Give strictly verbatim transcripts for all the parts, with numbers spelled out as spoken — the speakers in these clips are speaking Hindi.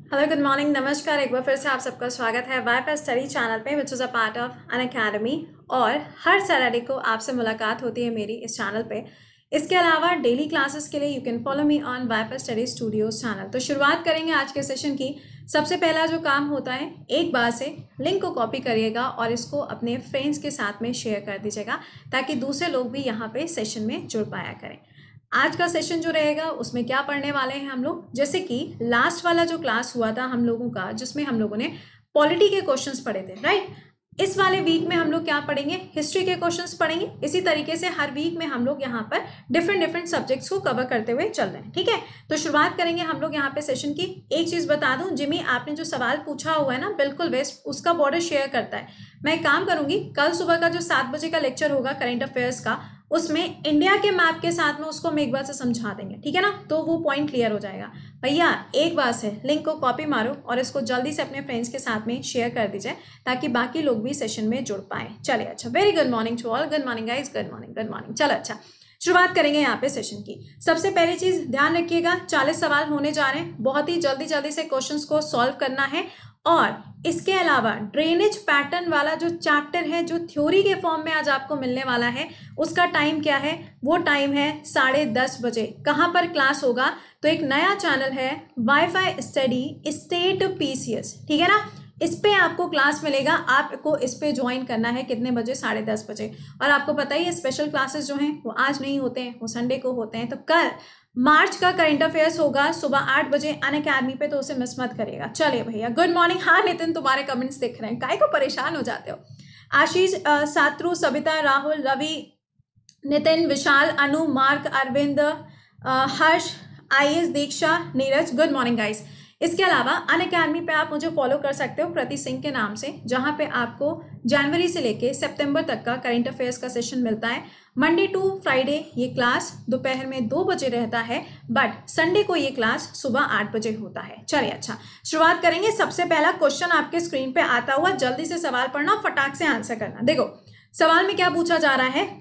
हेलो गुड मॉर्निंग नमस्कार। एक बार फिर से आप सबका स्वागत है वाईफाई स्टडी चैनल पे which is a part of Unacademy. और हर सैटरडे को आपसे मुलाकात होती है मेरी इस चैनल पे। इसके अलावा डेली क्लासेस के लिए you can follow me on WiFi study studios channel. तो शुरुआत करेंगे आज के सेशन की। सबसे पहला जो काम होता है, एक बार से लिंक को कॉपी करिएगा और इसको अपने फ्रेंड्स के साथ में शेयर कर दीजिएगा ताकि दूसरे लोग भी यहाँ पे सेशन में जुड़ पाया करें। आज का सेशन जो रहेगा उसमें क्या पढ़ने वाले हैं हम लोग, जैसे कि लास्ट वाला जो क्लास हुआ था हम लोगों का जिसमें हम लोगों ने पॉलिटी के क्वेश्चंस पढ़े थे, राइट। इस वाले वीक में हम लोग क्या पढ़ेंगे, हिस्ट्री के क्वेश्चंस पढ़ेंगे। इसी तरीके से हर वीक में हम लोग यहाँ पर डिफरेंट डिफरेंट सब्जेक्ट्स को कवर करते हुए चल रहे हैं, ठीक है। तो शुरुआत करेंगे हम लोग यहाँ पे सेशन की। एक चीज़ बता दूं, जिमी आपने जो सवाल पूछा हुआ है ना, बिल्कुल वेस्ट उसका बॉर्डर शेयर करता है। मैं एक काम करूंगी, कल सुबह का जो सात बजे का लेक्चर होगा करेंट अफेयर्स का, उसमें इंडिया के मैप के साथ में उसको हम एक बार से समझा देंगे, ठीक है ना। तो वो पॉइंट क्लियर हो जाएगा। भैया एक बार से लिंक को कॉपी मारो और इसको जल्दी से अपने फ्रेंड्स के साथ में शेयर कर दीजिए ताकि बाकी लोग भी सेशन में जुड़ पाए। चलिए, अच्छा, very good morning to all. Good morning guys, good morning good morning. चलो अच्छा, शुरुआत करेंगे यहाँ पे सेशन की। सबसे पहली चीज ध्यान रखिएगा, चालीस सवाल होने जा रहे हैं। बहुत ही जल्दी जल्दी से क्वेश्चंस को सॉल्व करना है। और इसके अलावा ड्रेनेज पैटर्न वाला जो चैप्टर है, जो थ्योरी के फॉर्म में आज आपको मिलने वाला है, उसका टाइम क्या है, वो टाइम है साढ़े दस बजे। कहाँ पर क्लास होगा, तो एक नया चैनल है वाईफाई स्टडी स्टेट पीसीएस, ठीक है ना। इस पे आपको क्लास मिलेगा, आपको इस पे ज्वाइन करना है। कितने बजे, साढ़े दस बजे। और आपको पता ही है स्पेशल क्लासेस जो हैं वो आज नहीं होते हैं, वो संडे को होते हैं। तो कल मार्च का करंट अफेयर्स होगा सुबह आठ बजे अन अकेडमी पे, तो उसे मिस मत करिएगा। चलिए भैया, गुड मॉर्निंग। हाँ नितिन, तुम्हारे कमेंट्स दिख रहे हैं, काहे को परेशान हो जाते हो। आशीष, सात्रु, सविता, राहुल, रवि, नितिन, विशाल, अनु, मार्क, अरविंद, हर्ष, आईएस, Diksha, Neeraj, good morning guys. इसके अलावा अन अकेडमी पे आप मुझे फॉलो कर सकते हो प्रति सिंह के नाम से, जहां पे आपको जनवरी से लेके सितंबर तक का करंट अफेयर्स का सेशन मिलता है। मंडे टू फ्राइडे ये क्लास दोपहर में दो बजे रहता है, बट संडे को ये क्लास सुबह आठ बजे होता है। चलिए अच्छा, शुरुआत करेंगे। सबसे पहला क्वेश्चन आपके स्क्रीन पे आता हुआ, जल्दी से सवाल पढ़ना, फटाक से आंसर करना। देखो सवाल में क्या पूछा जा रहा है,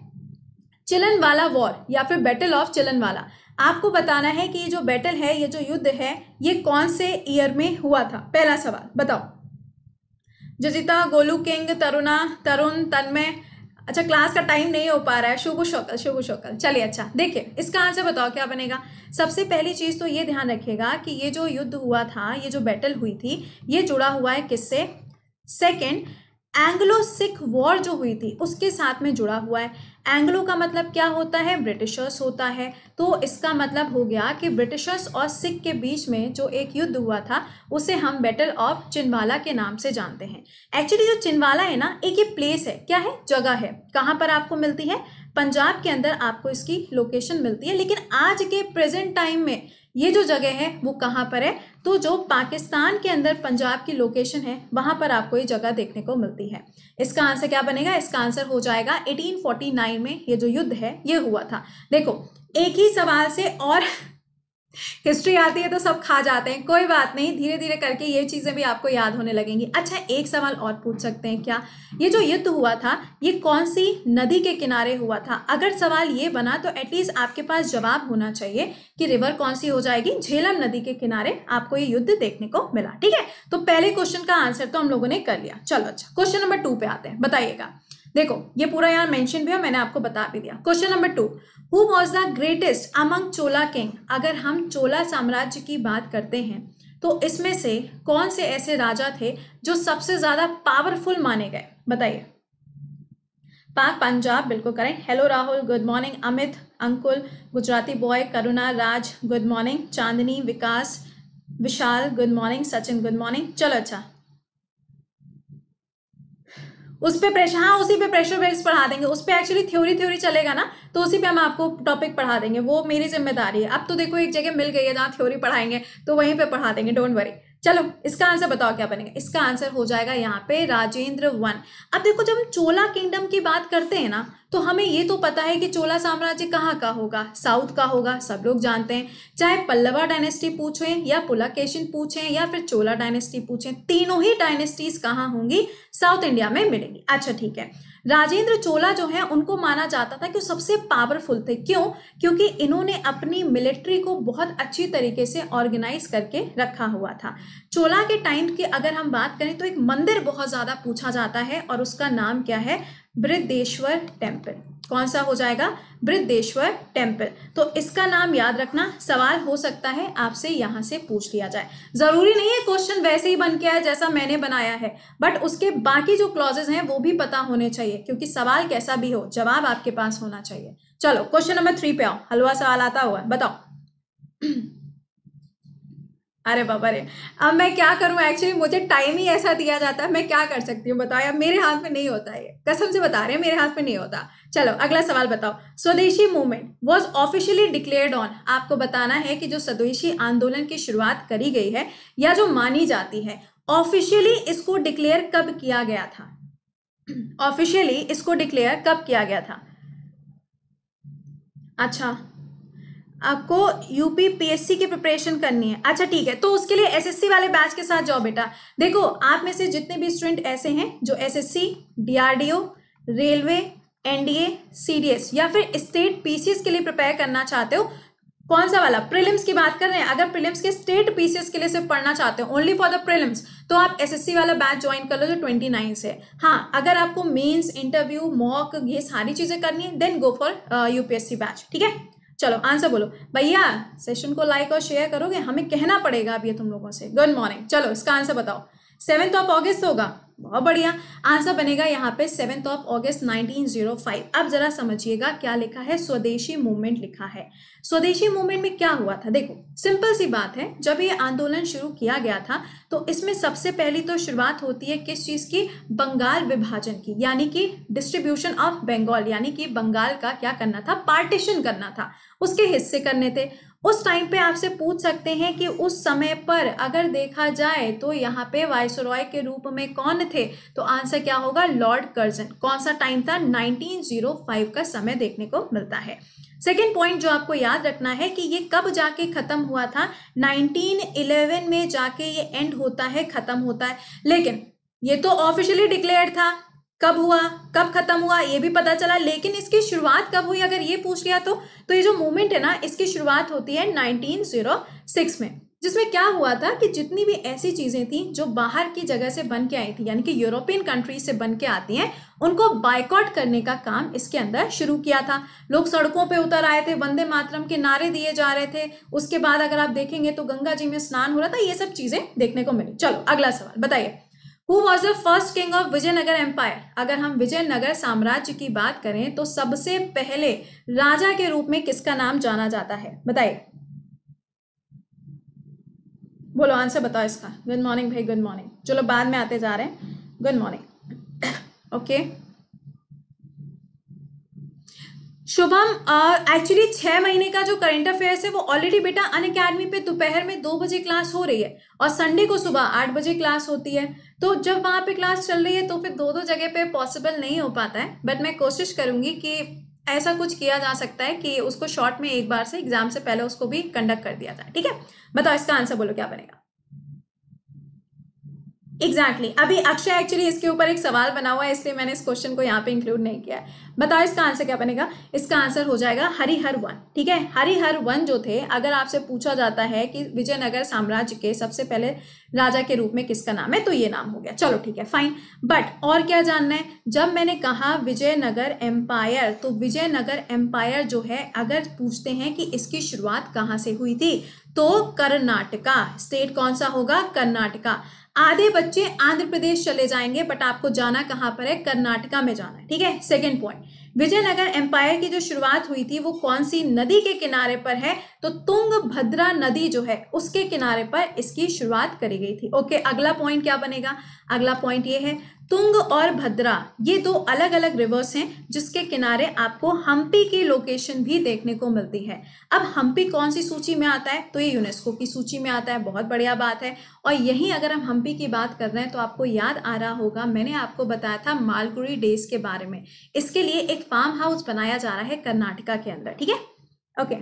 चिलनवाला वॉर या फिर बैटल ऑफ चिलनवाला। आपको बताना है कि ये जो बैटल है, ये जो युद्ध है, ये कौन से ईयर में हुआ था। पहला सवाल बताओ। जजिता, गोलू किंग, तरुणा, तरुण, तन्मय। अच्छा, क्लास का टाइम नहीं हो पा रहा है। शुभ शौकल, शुभ शौकल। चलिए अच्छा, देखिए इसका आंसर बताओ क्या बनेगा। सबसे पहली चीज तो ये ध्यान रखिएगा कि ये जो युद्ध हुआ था, ये जो बैटल हुई थी, ये जुड़ा हुआ है किससे। सेकेंड, एंग्लो सिख वॉर जो हुई थी उसके साथ में जुड़ा हुआ है। एंग्लो का मतलब क्या होता है, ब्रिटिशर्स होता है। तो इसका मतलब हो गया कि ब्रिटिशर्स और सिख के बीच में जो एक युद्ध हुआ था उसे हम बैटल ऑफ चिनवाला के नाम से जानते हैं। एक्चुअली जो चिनवाला है ना, एक ये प्लेस है, क्या है, जगह है। कहाँ पर आपको मिलती है, पंजाब के अंदर आपको इसकी लोकेशन मिलती है। लेकिन आज के प्रेजेंट टाइम में ये जो जगह है वो कहाँ पर है, तो जो पाकिस्तान के अंदर पंजाब की लोकेशन है वहां पर आपको ये जगह देखने को मिलती है। इसका आंसर क्या बनेगा, इसका आंसर हो जाएगा अठारह सौ उनचास में ये जो युद्ध है ये हुआ था। देखो एक ही सवाल से और हिस्ट्री आती है तो सब खा जाते हैं, कोई बात नहीं, धीरे धीरे करके ये चीजें भी आपको याद होने लगेंगी। अच्छा, एक सवाल और पूछ सकते हैं क्या, ये जो युद्ध हुआ था ये कौन सी नदी के किनारे हुआ था। अगर सवाल ये बना तो एटलीस्ट आपके पास जवाब होना चाहिए कि रिवर कौन सी हो जाएगी, झेलम नदी के किनारे आपको ये युद्ध देखने को मिला, ठीक है। तो पहले क्वेश्चन का आंसर तो हम लोगों ने कर लिया। चलो अच्छा, क्वेश्चन नंबर टू पे आते हैं। बताइएगा, देखो ये पूरा यहाँ मेंशन भी है, मैंने आपको बता भी दिया। Question number two, who was the greatest among Chola king. अगर हम चोला साम्राज्य की बात करते हैं तो इसमें से कौन से ऐसे राजा थे जो सबसे ज्यादा पावरफुल माने गए, बताइए। पाक पंजाब, बिल्कुल करें। Hello Rahul, good morning. Amit, Ankul, Gujarati boy, Karuna, Raj, good morning. Chandni, Vikas, Vishal, good morning. Sachin, good morning. चलो अच्छा, उस पे प्रेशर, हाँ उसी पे प्रेशर बेस पढ़ा देंगे। उस पे एक्चुअली थ्योरी थ्योरी चलेगा ना, तो उसी पे हम आपको टॉपिक पढ़ा देंगे, वो मेरी जिम्मेदारी है। अब तो देखो एक जगह मिल गई है जहाँ थ्योरी पढ़ाएंगे, तो वहीं पे पढ़ा देंगे, डोंट वरी। चलो इसका आंसर बताओ क्या बनेगा। इसका आंसर हो जाएगा यहाँ पे राजेंद्र वन। अब देखो जब हम चोला किंगडम की बात करते हैं ना, तो हमें ये तो पता है कि चोला साम्राज्य कहाँ का होगा, साउथ का होगा, सब लोग जानते हैं। चाहे पल्लवा डायनेस्टी पूछें या पुलकेशिन पूछें या फिर चोला डायनेस्टी पूछें, तीनों ही डायनेस्टीज कहाँ होंगी, साउथ इंडिया में मिलेंगी। अच्छा ठीक है, राजेंद्र चोला जो है उनको माना जाता था कि वो सबसे पावरफुल थे। क्यों? क्योंकि इन्होंने अपनी मिलिट्री को बहुत अच्छी तरीके से ऑर्गेनाइज करके रखा हुआ था। चोला के टाइम की अगर हम बात करें तो एक मंदिर बहुत ज्यादा पूछा जाता है और उसका नाम क्या है? बृहदेश्वर टेम्पल। कौन सा हो जाएगा? बृहदेश्वर टेम्पल। तो इसका नाम याद रखना, सवाल हो सकता है आपसे यहां से पूछ लिया जाए। जरूरी नहीं है क्वेश्चन वैसे ही बन के आए जैसा मैंने बनाया है, बट उसके बाकी जो क्लॉजेज हैं वो भी पता होने चाहिए, क्योंकि सवाल कैसा भी हो जवाब आपके पास होना चाहिए। चलो क्वेश्चन नंबर थ्री पे आओ। हलवा सवाल आता हुआ बताओ। अरे बाबा रे, अब मैं क्या करूं? एक्चुअली मुझे टाइम ही ऐसा दिया जाता है, मैं क्या कर सकती हूँ बताओ यार, मेरे हाथ में नहीं होता है, कसम से बता रहे हैं मेरे हाथ में नहीं होता। चलो अगला सवाल बताओ। Swadeshi movement was officially declared on. आपको बताना है कि जो स्वदेशी आंदोलन की शुरुआत करी गई है या जो मानी जाती है, ऑफिशियली इसको डिक्लेयर कब किया गया था? ऑफिशियली इसको डिक्लेयर कब किया गया था? अच्छा, आपको यूपी पीएससी की प्रिपरेशन करनी है। अच्छा ठीक है, तो उसके लिए एसएससी वाले बैच के साथ जाओ बेटा। देखो आप में से जितने भी स्टूडेंट ऐसे हैं जो SSC, DRDO, railway, NDA, CDS या फिर स्टेट पीसीएस के लिए प्रिपेयर करना चाहते हो, कौन सा वाला? प्रीलिम्स की बात कर रहे हैं। अगर प्रीलिम्स के स्टेट पीसीएस के लिए सिर्फ पढ़ना चाहते हो, ओनली फॉर द प्रीलिम्स, तो आप एसएससी वाला बैच ज्वाइन कर लो जो उनतीस से। हाँ, अगर आपको मेंस, इंटरव्यू, मॉक ये सारी चीजें करनी है, then go for UPSC batch. ठीक है, चलो आंसर बोलो भैया। सेशन को लाइक और शेयर करोगे, हमें कहना पड़ेगा अब ये तुम लोगों से। Good morning. चलो इसका आंसर बताओ। सेवेंथ ऑफ ऑगस्ट होगा, बहुत बढ़िया। आंसर बनेगा यहाँ पे seventh of August nineteen zero five. अब जरा समझिएगा क्या लिखा है, स्वदेशी मूवमेंट लिखा है। स्वदेशी मूवमेंट में क्या हुआ था? देखो सिंपल सी बात है, जब ये आंदोलन शुरू किया गया था तो इसमें सबसे पहली तो शुरुआत होती है किस चीज की? बंगाल विभाजन की, यानी कि डिस्ट्रीब्यूशन ऑफ बंगाल, यानी कि बंगाल का क्या करना था? पार्टीशन करना था, उसके हिस्से करने थे। उस टाइम पे आपसे पूछ सकते हैं कि उस समय पर अगर देखा जाए तो यहाँ पे वाइसरॉय के रूप में कौन थे? तो आंसर क्या होगा? Lord Curzon. कौन सा टाइम था? नाइनटीन जीरो फाइव का समय देखने को मिलता है। सेकेंड पॉइंट जो आपको याद रखना है कि ये कब जाके खत्म हुआ था? नाइनटीन इलेवन में जाके ये एंड होता है, खत्म होता है। लेकिन ये तो ऑफिशियली डिक्लेयर था, कब हुआ, कब खत्म हुआ ये भी पता चला, लेकिन इसकी शुरुआत कब हुई अगर ये पूछ लिया तो तो ये जो मूवमेंट है ना, इसकी शुरुआत होती है नाइनटीन जीरो सिक्स में, जिसमें क्या हुआ था कि जितनी भी ऐसी चीजें थी जो बाहर की जगह से बन के आई थी, यानी कि यूरोपियन कंट्रीज से बन के आती हैं, उनको बायकॉट करने का काम इसके अंदर शुरू किया था। लोग सड़कों पे उतर आए थे, वंदे मातरम के नारे दिए जा रहे थे। उसके बाद अगर आप देखेंगे तो गंगा जी में स्नान हो रहा था, ये सब चीजें देखने को मिली। चलो अगला सवाल बताइए। Who was the first king of Vijayanagara empire? अगर हम विजयनगर साम्राज्य की बात करें तो सबसे पहले राजा के रूप में किसका नाम जाना जाता है? बताइए, बोलो आंसर बताओ इसका। गुड मॉर्निंग भाई, गुड मॉर्निंग। चलो बाद में आते जा रहे हैं, good morning. Okay Shubham, actually छह महीने का जो करंट अफेयर्स है वो ऑलरेडी बेटा अनअकैडमी पे दोपहर में दो बजे क्लास हो रही है और संडे को सुबह आठ बजे क्लास होती है। तो जब वहां पे क्लास चल रही है तो फिर दो दो जगह पे पॉसिबल नहीं हो पाता है, बट मैं कोशिश करूंगी कि ऐसा कुछ किया जा सकता है कि उसको शॉर्ट में एक बार से एग्जाम से पहले उसको भी कंडक्ट कर दिया जाए। ठीक है, बताओ इसका आंसर बोलो क्या बनेगा। Exactly exactly. अभी अक्षय एक्चुअली इसके ऊपर एक सवाल बना हुआ है, इसलिए मैंने इस क्वेश्चन को यहाँ पे इंक्लूड नहीं किया है। बताओ इसका आंसर क्या बनेगा। इसका आंसर हो जाएगा हरिहर वन। ठीक है, हरिहर वन जो थे, अगर आपसे पूछा जाता है कि विजयनगर साम्राज्य के सबसे पहले राजा के रूप में किसका नाम है, तो ये नाम हो गया। चलो ठीक है फाइन, बट और क्या जानना है। जब मैंने कहा विजयनगर एम्पायर, तो विजयनगर एम्पायर जो है अगर पूछते हैं कि इसकी शुरुआत कहाँ से हुई थी, तो कर्नाटका। स्टेट कौन सा होगा? कर्नाटका। आधे बच्चे आंध्र प्रदेश चले जाएंगे, बट आपको जाना कहां पर है? कर्नाटका में जाना है। ठीक है, सेकंड पॉइंट, विजयनगर एम्पायर की जो शुरुआत हुई थी वो कौन सी नदी के किनारे पर है? तो तुंगभद्रा नदी जो है उसके किनारे पर इसकी शुरुआत करी गई थी। ओके, अगला पॉइंट क्या बनेगा? अगला पॉइंट ये है तुंग और भद्रा, ये दो अलग अलग रिवर्स हैं जिसके किनारे आपको हम्पी की लोकेशन भी देखने को मिलती है। अब हम्पी कौन सी सूची में आता है? तो ये यूनेस्को की सूची में आता है। बहुत बढ़िया बात है। और यहीं अगर हम हम्पी की बात कर रहे हैं तो आपको याद आ रहा होगा, मैंने आपको बताया था मालगुडी डेज के बारे में। इसके लिए एक फार्म हाउस बनाया जा रहा है कर्नाटका के अंदर। ठीक है, ओके।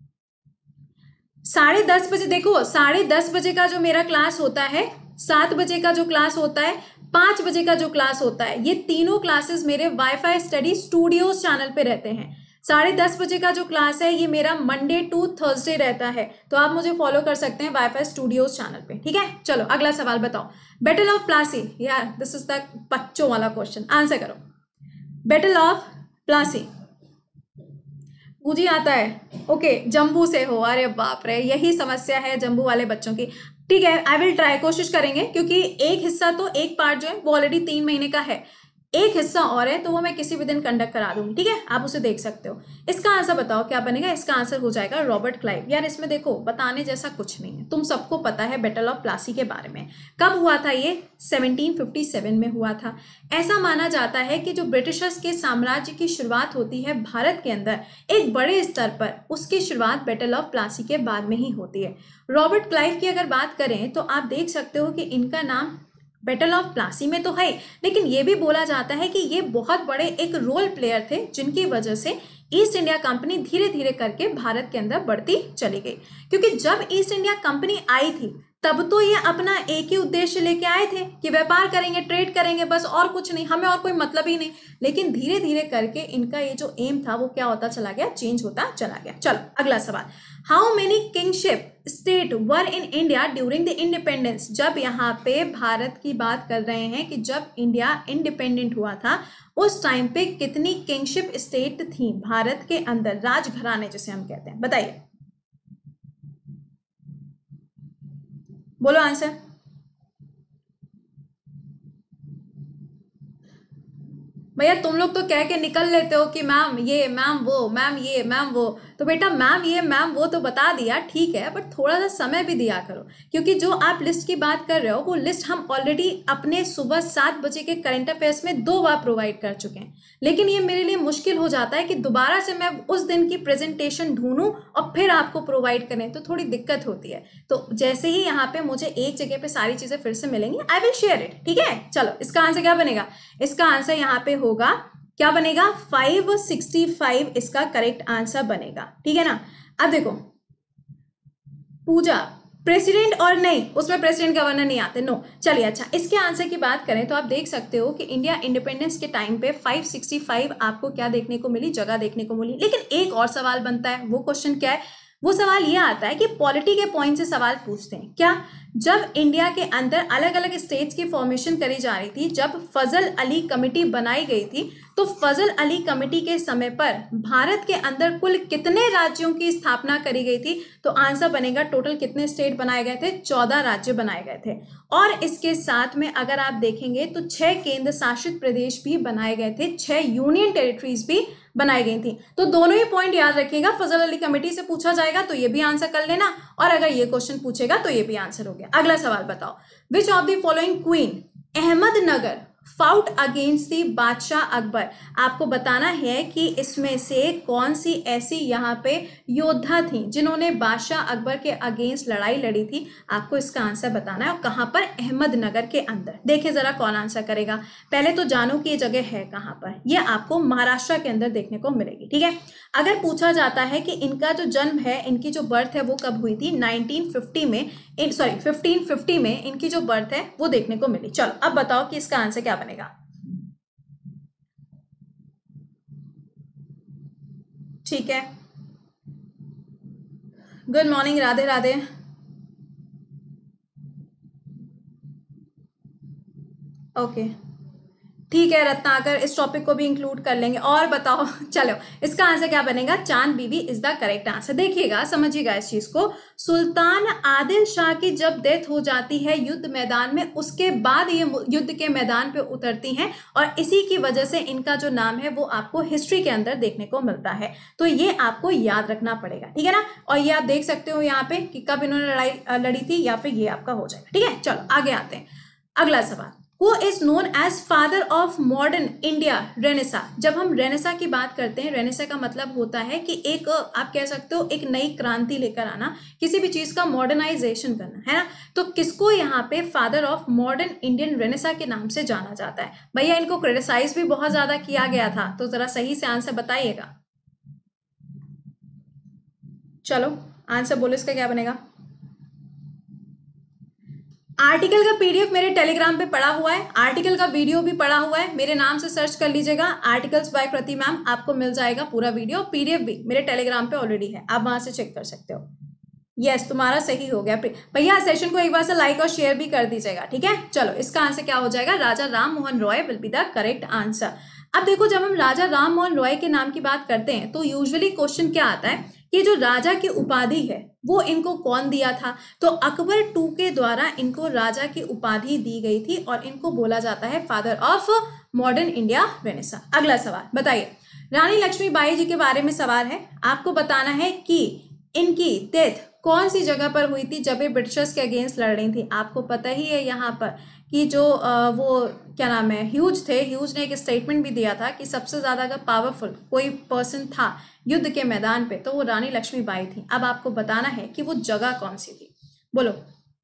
साढ़े दस बजे, देखो साढ़े दस बजे का जो मेरा क्लास होता है, सात बजे का जो क्लास होता है, पाँच बजे का जो क्लास होता है, ये तीनों क्लासेस मेरे वाईफाई स्टडी स्टूडियोज चैनल पे रहते हैं। साढ़े दस बजे का जो क्लास है ये मेरा मंडे टू थर्सडे रहता है, तो आप मुझे फॉलो कर सकते हैं वाईफाई स्टूडियोज चैनल पे, ठीक है। चलो अगला सवाल बताओ। बैटल ऑफ प्लासी, यार दिस इज द बच्चों वाला क्वेश्चन, आंसर करो। बैटल ऑफ प्लासी मुझे आता है, ओके जम्बू से हो, अरे बाप रे, यही समस्या है जम्बू वाले बच्चों की। ठीक है, आई विल ट्राई, कोशिश करेंगे, क्योंकि एक हिस्सा तो एक पार्ट जो है वो ऑलरेडी तीन महीने का है, एक हिस्सा और है, तो वो मैं किसी भी दिन कंडक्ट करा दूंगी, ठीक है, आप उसे देख सकते हो। इसका आंसर बताओ क्या बनेगा। इसका आंसर हो जाएगा रॉबर्ट क्लाइव। यार इसमें देखो बताने जैसा कुछ नहीं है, तुम सबको पता है बैटल ऑफ प्लासी के बारे में। कब हुआ था ये? सेवनटीन फिफ्टी सेवन में हुआ था। ऐसा माना जाता है कि जो ब्रिटिशर्स के साम्राज्य की शुरुआत होती है भारत के अंदर एक बड़े स्तर पर, उसकी शुरुआत बैटल ऑफ प्लासी के बाद में ही होती है। रॉबर्ट क्लाइव की अगर बात करें तो आप देख सकते हो कि इनका नाम बैटल ऑफ प्लासी में तो है, लेकिन ये भी बोला जाता है कि ये बहुत बड़े एक रोल प्लेयर थे, जिनकी वजह से ईस्ट इंडिया कंपनी धीरे धीरे करके भारत के अंदर बढ़ती चली गई। क्योंकि जब ईस्ट इंडिया कंपनी आई थी तब तो ये अपना एक ही उद्देश्य लेके आए थे कि व्यापार करेंगे, ट्रेड करेंगे, बस और कुछ नहीं, हमें और कोई मतलब ही नहीं। लेकिन धीरे धीरे करके इनका ये जो एम था वो क्या होता चला गया, चेंज होता चला गया। चलो अगला सवाल। How many kingship state were in India during the independence. जब यहाँ पे भारत की बात कर रहे हैं कि जब इंडिया इंडिपेंडेंट हुआ था उस टाइम पे कितनी किंगशिप स्टेट थी भारत के अंदर, राजघराने जिसे हम कहते हैं, बताइए, बोलो आंसर। भैया तुम लोग तो कह के निकल लेते हो कि मैम ये, मैम वो, मैम ये, मैम वो, तो बेटा मैम ये मैम वो तो बता दिया, ठीक है, बट थोड़ा सा समय भी दिया करो, क्योंकि जो आप लिस्ट की बात कर रहे हो वो लिस्ट हम ऑलरेडी अपने सुबह सात बजे के करंट अफेयर्स में दो बार प्रोवाइड कर चुके हैं। लेकिन ये मेरे लिए मुश्किल हो जाता है कि दोबारा से मैं उस दिन की प्रेजेंटेशन ढूंढूं और फिर आपको प्रोवाइड करें, तो थोड़ी दिक्कत होती है। तो जैसे ही यहाँ पे मुझे एक जगह पे सारी चीजें फिर से मिलेंगी, आई विल शेयर इट, ठीक है। चलो इसका आंसर क्या बनेगा? इसका आंसर यहाँ पे होगा, क्या बनेगा? फाइव सिक्सटी फाइव इसका करेक्ट आंसर बनेगा, ठीक है ना। अब देखो पूजा, प्रेसिडेंट और नहीं, उसमें प्रेसिडेंट गवर्नर नहीं आते, नो। चलिए अच्छा, इसके आंसर की बात करें तो आप देख सकते हो कि इंडिया इंडिपेंडेंस के टाइम पे फाइव सिक्सटी फाइव आपको क्या देखने को मिली, जगह देखने को मिली। लेकिन एक और सवाल बनता है, वो क्वेश्चन क्या है? वो सवाल ये आता है कि पॉलिटी के पॉइंट से सवाल पूछते हैं क्या, जब इंडिया के अंदर अलग अलग स्टेट्स की फॉर्मेशन करी जा रही थी, जब फजल अली कमेटी बनाई गई थी, तो फजल अली कमेटी के समय पर भारत के अंदर कुल कितने राज्यों की स्थापना करी गई थी? तो आंसर बनेगा टोटल कितने स्टेट बनाए गए थे? चौदह राज्य बनाए गए थे। और इसके साथ में अगर आप देखेंगे तो छह केंद्र शासित प्रदेश भी बनाए गए थे, छह यूनियन टेरिटरीज भी बनाई गई थी। तो दोनों ही पॉइंट याद रखिएगा, फजल अली कमेटी से पूछा जाएगा तो ये भी आंसर कर लेना, और अगर ये क्वेश्चन पूछेगा तो ये भी आंसर हो गया। अगला सवाल बताओ, which of the following queen Ahmednagar fought against the बादशाह अकबर। आपको बताना है कि इसमें से कौन सी ऐसी यहाँ पे योद्धा थी जिन्होंने बादशाह अकबर के अगेंस्ट लड़ाई लड़ी थी। आपको इसका आंसर बताना है, और कहाँ पर? अहमदनगर के अंदर। देखिए जरा कौन आंसर करेगा। पहले तो जानो कि ये जगह है कहाँ पर, ये आपको महाराष्ट्र के अंदर देखने को मिलेगी, ठीक है। अगर पूछा जाता है कि इनका जो जन्म है, इनकी जो बर्थ है वो कब हुई थी, नाइनटीन फिफ्टी में, सॉरी फिफ्टीन फिफ्टी में इनकी जो बर्थ है वो देखने को मिली। चलो अब बताओ कि इसका आंसर क्या बनेगा। ठीक है, good morning, Radhe Radhe. Okay ठीक है रत्नाकर, इस टॉपिक को भी इंक्लूड कर लेंगे। और बताओ चलो इसका आंसर क्या बनेगा? चांद बीवी इज द करेक्ट आंसर। देखिएगा, समझिएगा इस चीज को, सुल्तान आदिल शाह की जब डेथ हो जाती है युद्ध मैदान में, उसके बाद ये युद्ध के मैदान पे उतरती हैं, और इसी की वजह से इनका जो नाम है वो आपको हिस्ट्री के अंदर देखने को मिलता है। तो ये आपको याद रखना पड़ेगा, ठीक है ना। और ये आप देख सकते हो यहाँ पे कि कब इन्होंने लड़ाई लड़ी थी, या फिर ये आपका हो जाएगा, ठीक है। चलो आगे आते हैं, अगला सवाल। Who is known as father of modern India renaissance. जब हम रेनेसा की बात करते हैं, रेनेसा का मतलब होता है कि एक, आप कह सकते हो एक नई क्रांति लेकर आना, किसी भी चीज का मॉडर्नाइजेशन करना, है ना। तो किसको यहाँ पे father of modern Indian renaissance के नाम से जाना जाता है? भैया इनको क्रिटिसाइज भी बहुत ज्यादा किया गया था, तो जरा सही से आंसर बताइएगा। चलो आंसर बोलो, इसका क्या बनेगा? आर्टिकल का पीडीएफ मेरे टेलीग्राम पे पड़ा हुआ है, आर्टिकल का वीडियो भी पड़ा हुआ है, मेरे नाम से सर्च कर लीजिएगा आर्टिकल्स बाय कृति मैम, आपको मिल जाएगा पूरा वीडियो। पीडीएफ भी मेरे टेलीग्राम पे ऑलरेडी है, आप वहां से चेक कर सकते हो। यस, तुम्हारा सही हो गया भैया। सेशन को एक बार से लाइक और शेयर भी कर दीजिएगा, ठीक है। चलो, इसका आंसर क्या हो जाएगा? Raja Ram Mohan Roy will be the correct answer. अब देखो, जब हम राजा राम मोहन रॉय के नाम की बात करते हैं तो यूजुअली क्वेश्चन क्या आता है कि जो राजा की उपाधि है वो इनको कौन दिया था? तो अकबर टू के द्वारा इनको राजा की उपाधि दी गई थी और इनको बोला जाता है father of modern India renaissance. अगला सवाल बताइए, रानी लक्ष्मीबाई जी के बारे में सवाल है। आपको बताना है कि इनकी डेथ कौन सी जगह पर हुई थी जब ये ब्रिटिशर्स के अगेंस्ट लड़ रही थी। आपको पता ही है यहाँ पर कि जो आ, वो क्या नाम है, ह्यूज थे। ह्यूज ने एक स्टेटमेंट भी दिया था कि सबसे ज्यादा अगर पावरफुल कोई पर्सन था युद्ध के मैदान पे तो वो रानी लक्ष्मीबाई थी। अब आपको बताना है कि वो जगह कौन सी थी, बोलो।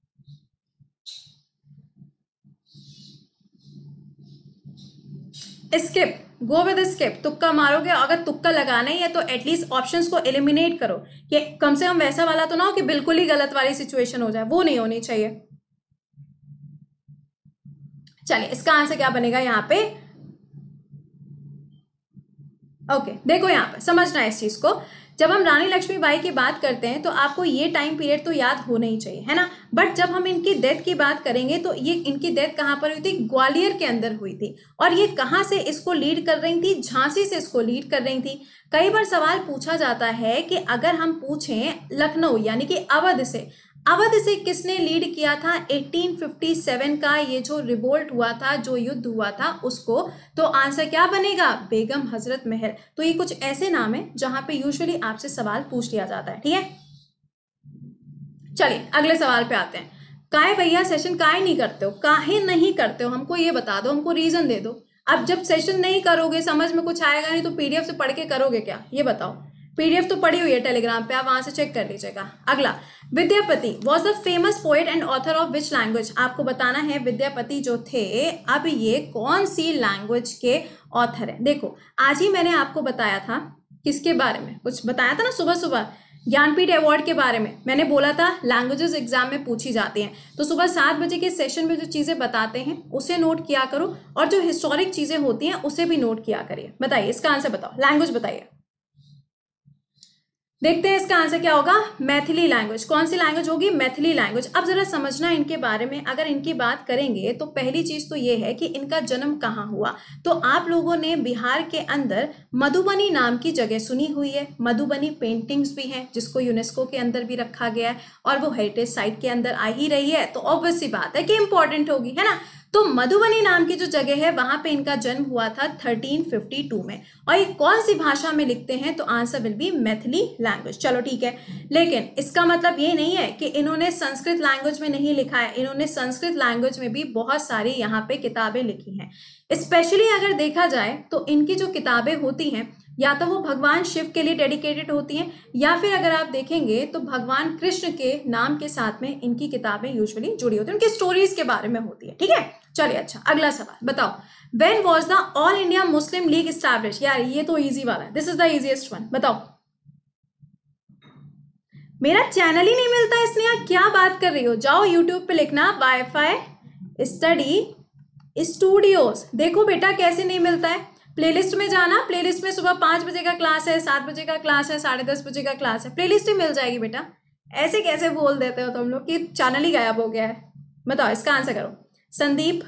स्किप, गो विद स्किप, तुक्का मारोगे। अगर तुक्का लगाना ही है तो एटलीस्ट ऑप्शंस को एलिमिनेट करो, कि कम से कम वैसा वाला तो ना हो कि बिल्कुल ही गलत वाली सिचुएशन हो जाए, वो नहीं होनी चाहिए। चलिए, इसका आंसर क्या बनेगा यहाँ पे? ओके, देखो यहाँ पर समझना है इस चीज को। जब हम रानी लक्ष्मीबाई की बात करते हैं तो आपको ये टाइम पीरियड तो याद होना ही चाहिए, है ना। बट जब हम इनकी डेथ की बात करेंगे तो ये इनकी डेथ कहाँ पर हुई थी? ग्वालियर के अंदर हुई थी। और ये कहाँ से इसको लीड कर रही थी? झांसी से इसको लीड कर रही थी। कई बार सवाल पूछा जाता है कि अगर हम पूछें लखनऊ यानी कि अवध से, अवध से किसने लीड किया था अठारह सौ सत्तावन का ये जो रिवोल्ट हुआ था, जो युद्ध हुआ था उसको? तो आंसर क्या बनेगा? बेगम हजरत महल। तो ये कुछ ऐसे नाम है जहां पे यूजुअली आपसे सवाल पूछ लिया जाता है, ठीक है। चलिए, अगले सवाल पे आते हैं। काहे भैया सेशन काहे नहीं करते हो? काहे नहीं करते हो हमको ये बता दो, हमको रीजन दे दो। अब जब सेशन नहीं करोगे, समझ में कुछ आएगा नहीं, तो पीडीएफ से पढ़ के करोगे क्या, ये बताओ। पीडीएफ तो पड़ी हुई है टेलीग्राम पे, आप वहां से चेक कर लीजिएगा। अगला, Vidyapati was the famous poet and author of which language? आपको बताना है विद्यापति जो थे, अब ये कौन सी लैंग्वेज के ऑथर है। देखो, आज ही मैंने आपको बताया था किसके बारे में, कुछ बताया था ना सुबह सुबह, ज्ञानपीठ अवार्ड के बारे में। मैंने बोला था लैंग्वेजेस एग्जाम में पूछी जाती हैं, तो सुबह सात बजे के सेशन में जो चीजें बताते हैं उसे नोट किया करो, और जो हिस्टोरिक चीजें होती हैं उसे भी नोट किया करिए। बताइए, इसका आंसर बताओ, लैंग्वेज बताइए। देखते हैं इसका आंसर क्या होगा। मैथिली लैंग्वेज। कौन सी लैंग्वेज होगी? मैथिली लैंग्वेज। अब जरा समझना इनके बारे में, अगर इनकी बात करेंगे तो पहली चीज तो ये है कि इनका जन्म कहाँ हुआ। तो आप लोगों ने बिहार के अंदर मधुबनी नाम की जगह सुनी हुई है। मधुबनी पेंटिंग्स भी हैं जिसको यूनेस्को के अंदर भी रखा गया है, और वो हेरिटेज साइट के अंदर आ ही रही है, तो ऑब्वियस सी बात है कि इंपॉर्टेंट होगी, है ना। तो मधुबनी नाम की जो जगह है वहां पे इनका जन्म हुआ था थर्टीन फिफ्टी टू में। और ये कौन सी भाषा में लिखते हैं? तो answer will be Maithili language. चलो ठीक है, लेकिन इसका मतलब ये नहीं है कि इन्होंने संस्कृत लैंग्वेज में नहीं लिखा है। इन्होंने संस्कृत लैंग्वेज में भी बहुत सारी यहाँ पे किताबें लिखी हैं। स्पेशली अगर देखा जाए तो इनकी जो किताबें होती हैं या तो वो भगवान शिव के लिए डेडिकेटेड होती हैं, या फिर अगर आप देखेंगे तो भगवान कृष्ण के नाम के साथ में इनकी किताबें यूजुअली जुड़ी होती हैं, उनकी स्टोरीज के बारे में होती है, ठीक है। चलिए, अच्छा अगला सवाल बताओ, when was the All India Muslim League established? यार ये तो इजी वाला है, this is the easiest one. बताओ, मेरा चैनल ही नहीं मिलता इसने, यार क्या बात कर रही हो। जाओ यूट्यूब पे लिखना वाईफाई स्टडी स्टूडियोज, देखो बेटा कैसे नहीं मिलता है। प्लेलिस्ट में जाना, प्लेलिस्ट में सुबह पांच बजे का क्लास है, सात बजे का क्लास है, साढ़े दस बजे का क्लास है, प्लेलिस्ट ही मिल जाएगी बेटा। ऐसे कैसे बोल देते हो तुम लोग कि चैनल ही गायब हो गया है? बताओ, इसका आंसर करो। Sandeep,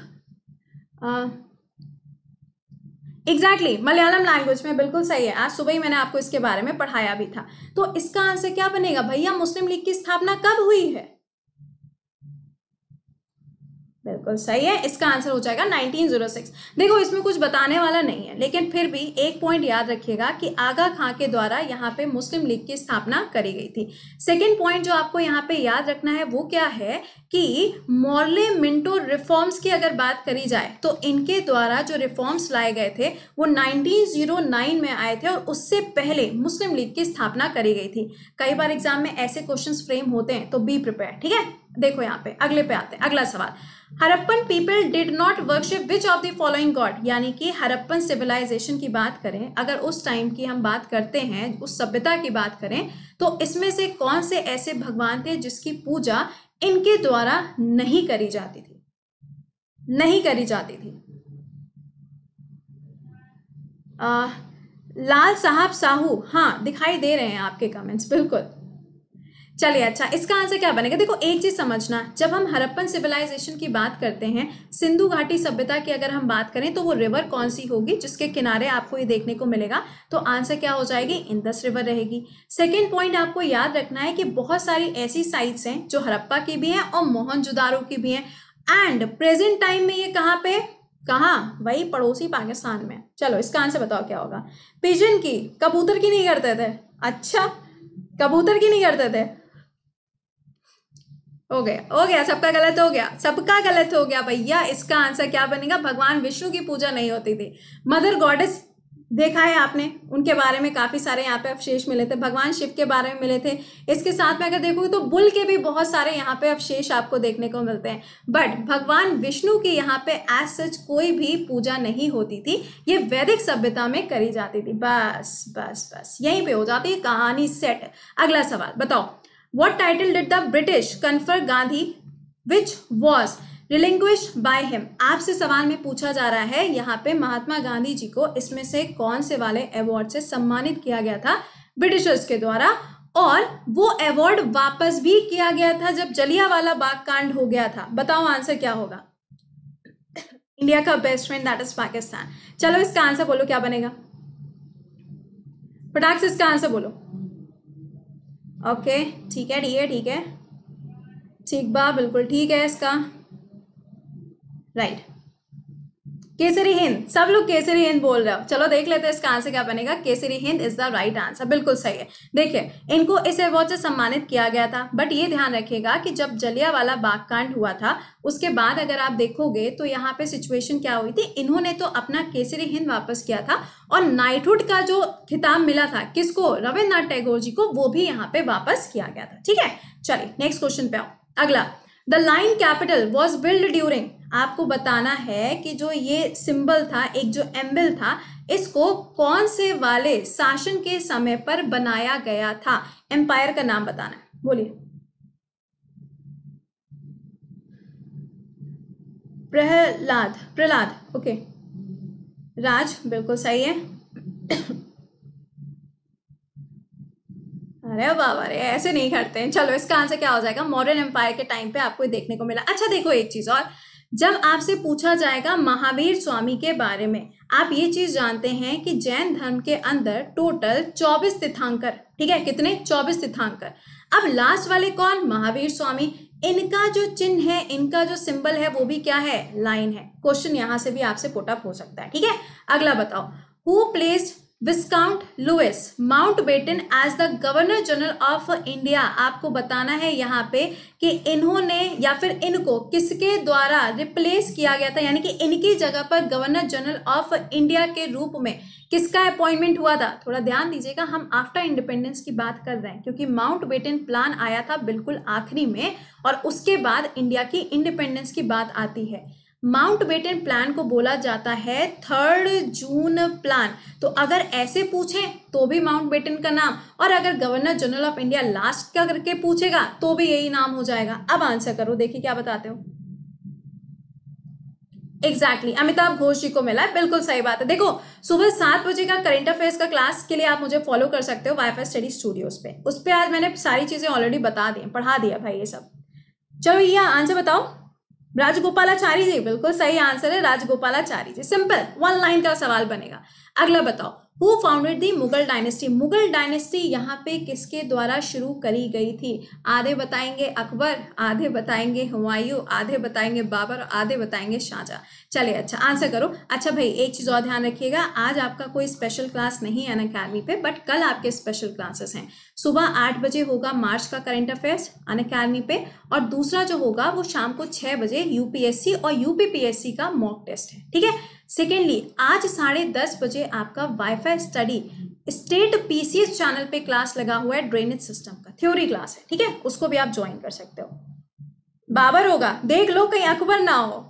exactly exactly, Malayalam language में, बिल्कुल सही है। आज सुबह ही मैंने आपको इसके बारे में पढ़ाया भी था। तो इसका आंसर क्या बनेगा भैया? मुस्लिम लीग की स्थापना कब हुई है? बिल्कुल सही है, इसका आंसर हो जाएगा नाइनटीन ओ सिक्स। देखो, इसमें कुछ बताने वाला नहीं है, लेकिन फिर भी एक पॉइंट याद रखिएगा कि आगा खां के द्वारा यहाँ पे मुस्लिम लीग की स्थापना करी गई थी। सेकंड पॉइंट जो आपको यहाँ पे याद रखना है वो क्या है कि मॉर्ले मिंटो रिफॉर्म्स की अगर बात करी जाए तो इनके द्वारा जो रिफॉर्म्स लाए गए थे वो नाइनटीन ओ नाइन में आए थे, और उससे पहले मुस्लिम लीग की स्थापना करी गई थी। कई बार एग्जाम में ऐसे क्वेश्चन फ्रेम होते हैं, तो बी प्रिपेयर, ठीक है। देखो यहाँ पे अगले पे आते हैं, अगला सवाल, Harappan people did not worship which of the following god? यानी कि हरप्पन सिविलाइजेशन की बात करें, अगर उस टाइम की हम बात करते हैं, उस सभ्यता की बात करें, तो इसमें से कौन से ऐसे भगवान थे जिसकी पूजा इनके द्वारा नहीं करी जाती थी, नहीं करी जाती थी। आ, लाल साहब साहू, हाँ दिखाई दे रहे हैं आपके कमेंट्स, बिल्कुल। चलिए अच्छा, इसका आंसर क्या बनेगा? देखो एक चीज समझना, जब हम हड़प्पन सिविलाइजेशन की बात करते हैं, सिंधु घाटी सभ्यता की अगर हम बात करें, तो वो रिवर कौन सी होगी जिसके किनारे आपको ये देखने को मिलेगा? तो आंसर क्या हो जाएगी? इंदस रिवर रहेगी। सेकेंड पॉइंट आपको याद रखना है कि बहुत सारी ऐसी साइट्स हैं जो हड़प्पा की भी हैं और मोहनजोदारो की भी हैं, एंड प्रेजेंट टाइम में ये कहाँ पे, कहाँ? वही पड़ोसी पाकिस्तान में। चलो इसका आंसर बताओ क्या होगा? पिजन की, कबूतर की नहीं करते थे? अच्छा, कबूतर की नहीं करते थे? हो गया, हो गया, सबका गलत हो गया, सबका गलत हो गया भैया। इसका आंसर क्या बनेगा? भगवान विष्णु की पूजा नहीं होती थी। मदर गॉडेस देखा है आपने, उनके बारे में काफी सारे यहाँ पे अवशेष मिले थे, भगवान शिव के बारे में मिले थे। इसके साथ में अगर देखोगे तो बुल के भी बहुत सारे यहाँ पे अवशेष आपको देखने को मिलते हैं, बट भगवान विष्णु की यहाँ पे एज सच कोई भी पूजा नहीं होती थी। ये वैदिक सभ्यता में करी जाती थी। बस बस बस यहीं पे हो जाती है कहानी सेट। अगला सवाल बताओ, What title did the British confer Gandhi, which was relinquished by him? आपसे सवाल में पूछा जा रहा है यहाँ पे महात्मा गांधी जी को इसमें से कौन से वाले अवार्ड से सम्मानित किया गया था ब्रिटिशर्स के द्वारा, और वो अवार्ड वापस भी किया गया था जब जलियांवाला बाग कांड हो गया था। बताओ आंसर क्या होगा? इंडिया का best friend that is Pakistan. चलो इसका आंसर बोलो क्या बनेगा? फटाक से इसका आंसर बोलो। ओके ठीक है, ठीक है, ठीक है, ठीक बा, बिल्कुल ठीक है इसका राइट। केसरी हिंद, सब लोग केसरी हिंद बोल रहे हो। चलो देख लेते हैं इसका आंसर क्या बनेगा। Kesari Hind is the right answer, बिल्कुल सही है। देखिए इनको इस अवार्ड से सम्मानित किया गया था, बट ये ध्यान रखिएगा कि जब जलियांवाला बाग कांड हुआ था उसके बाद अगर आप देखोगे तो यहाँ पे सिचुएशन क्या हुई थी, इन्होंने तो अपना केसरी हिंद वापस किया था और नाइटहुड का जो खिताब मिला था किसको? रविन्द्रनाथ टैगोर जी को, वो भी यहाँ पे वापस किया गया था। ठीक है, चलिए नेक्स्ट क्वेश्चन पे आओ। अगला, the line capital was build during, आपको बताना है कि जो ये सिंबल था, एक जो एम्बल था, इसको कौन से वाले शासन के समय पर बनाया गया था? एम्पायर का नाम बताना है, बोलिए। प्रहलाद, प्रहलाद, ओके, राज बिल्कुल सही है। अरे बाबा रे, ऐसे नहीं करते हैं। चलो इसका आंसर क्या हो जाएगा? मॉडर्न एम्पायर के टाइम पे आपको देखने को मिला। अच्छा देखो एक चीज और, जब आपसे पूछा जाएगा महावीर स्वामी के बारे में, आप ये चीज जानते हैं कि जैन धर्म के अंदर टोटल चौबीस तीर्थंकर, ठीक है, कितने? चौबीस तीर्थंकर। अब लास्ट वाले कौन? महावीर स्वामी। इनका जो चिन्ह है, इनका जो सिंबल है, वो भी क्या है? लाइन है। क्वेश्चन यहां से भी आपसे पुटअप हो सकता है। ठीक है, अगला बताओ, who placed viscount Louis Mountbatten as the governor general of India? आपको बताना है यहाँ पे कि इन्होंने या फिर इनको किसके द्वारा रिप्लेस किया गया था, यानी कि इनकी जगह पर गवर्नर जनरल ऑफ इंडिया के रूप में किसका अपॉइंटमेंट हुआ था? थोड़ा ध्यान दीजिएगा, हम आफ्टर इंडिपेंडेंस की बात कर रहे हैं, क्योंकि माउंटबेटन प्लान आया था बिल्कुल आखिरी में और उसके बाद इंडिया की इंडिपेंडेंस की बात आती है। माउंटबेटन प्लान को बोला जाता है थर्ड जून प्लान। तो अगर ऐसे पूछें तो भी माउंटबेटन का नाम, और अगर governor general of India last का करके पूछेगा तो भी यही नाम हो जाएगा। अब आंसर करो, देखिए क्या बताते हो। एग्जैक्टली exactly, अमिताभ घोष जी को मिला है, बिल्कुल सही बात है। देखो सुबह सात बजे का करंट अफेयर्स का क्लास के लिए आप मुझे फॉलो कर सकते हो वाईफाई स्टडी स्टूडियोज पे। उस पर आज मैंने सारी चीजें ऑलरेडी बता दी, पढ़ा दिया भाई ये सब। चलो ये आंसर बताओ। राजगोपालाचारी जी, बिल्कुल सही आंसर है, Rajagopalachari ji. Simple one line का सवाल बनेगा। अगला बताओ, who founded the Mughal dynasty? Mughal dynasty यहाँ पे किसके द्वारा शुरू करी गई थी? आधे बताएंगे अकबर, आधे बताएंगे हुमायूं, आधे बताएंगे बाबर, आधे बताएंगे शाहजहां। चलिए अच्छा आंसर करो। अच्छा भाई एक चीज और ध्यान रखिएगा, आज आपका कोई स्पेशल क्लास नहीं है अनअकैडमी पे, बट कल आपके स्पेशल क्लासेस हैं। सुबह आठ बजे होगा मार्च का करंट अफेयर्स अनअकैडमी पे, और दूसरा जो होगा वो शाम को छह बजे यूपीएससी और यूपीपीएससी का मॉक टेस्ट है। ठीक है, सेकेंडली आज साढ़े दस बजे आपका WiFi study state PCS channel पे क्लास लगा हुआ है, ड्रेनेज सिस्टम का थ्योरी क्लास है। ठीक है, उसको भी आप ज्वाइन कर सकते हो। बाबर होगा, देख लो कहीं अकबर ना हो।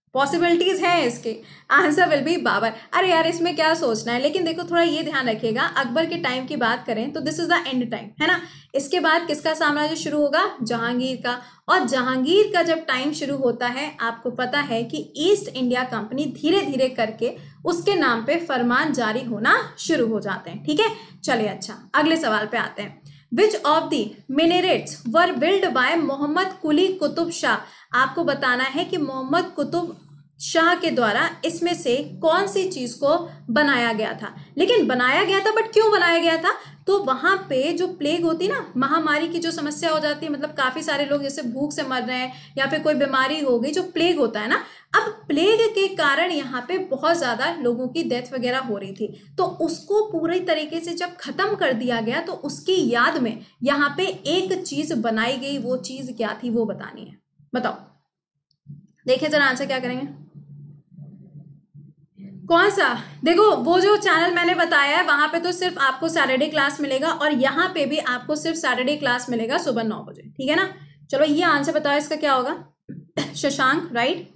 पॉसिबिलिटीज है इसके, आंसर विल बी बाबर। अरे यार इसमें क्या सोचना है, लेकिन देखो थोड़ा ये ध्यान रखिएगा, अकबर के टाइम की बात करें तो this is the end time, है ना। इसके बाद किसका साम्राज्य शुरू होगा, जहांगीर का। और जहांगीर का जब टाइम शुरू होता है, आपको पता है कि ईस्ट इंडिया कंपनी धीरे धीरे करके उसके नाम पे फरमान जारी होना शुरू हो जाते हैं, ठीक है। चलिए अच्छा अगले सवाल पे आते हैं। Which of the minarets were built by Mohammad कुली कुतुब शाह। आपको बताना है कि मोहम्मद कुतुब शाह के द्वारा इसमें से कौन सी चीज को बनाया गया था। लेकिन बनाया गया था बट क्यों बनाया गया था, तो वहां पे जो प्लेग होती ना, महामारी की जो समस्या हो जाती है, मतलब काफी सारे लोग जैसे भूख से मर रहे हैं या फिर कोई बीमारी हो गई, जो प्लेग होता है ना, अब प्लेग के कारण यहाँ पे बहुत ज्यादा लोगों की डेथ वगैरह हो रही थी, तो उसको पूरी तरीके से जब खत्म कर दिया गया तो उसकी याद में यहाँ पे एक चीज बनाई गई। वो चीज क्या थी वो बतानी है, बताओ। देखिए जरा आंसर क्या करेंगे, कौन सा। देखो वो जो चैनल मैंने बताया है वहां पे तो सिर्फ आपको सैटरडे क्लास मिलेगा, और यहाँ पे भी आपको सिर्फ सैटरडे क्लास मिलेगा सुबह नौ बजे, ठीक है ना। चलो ये आंसर बताओ इसका क्या होगा, शशांक, राइट।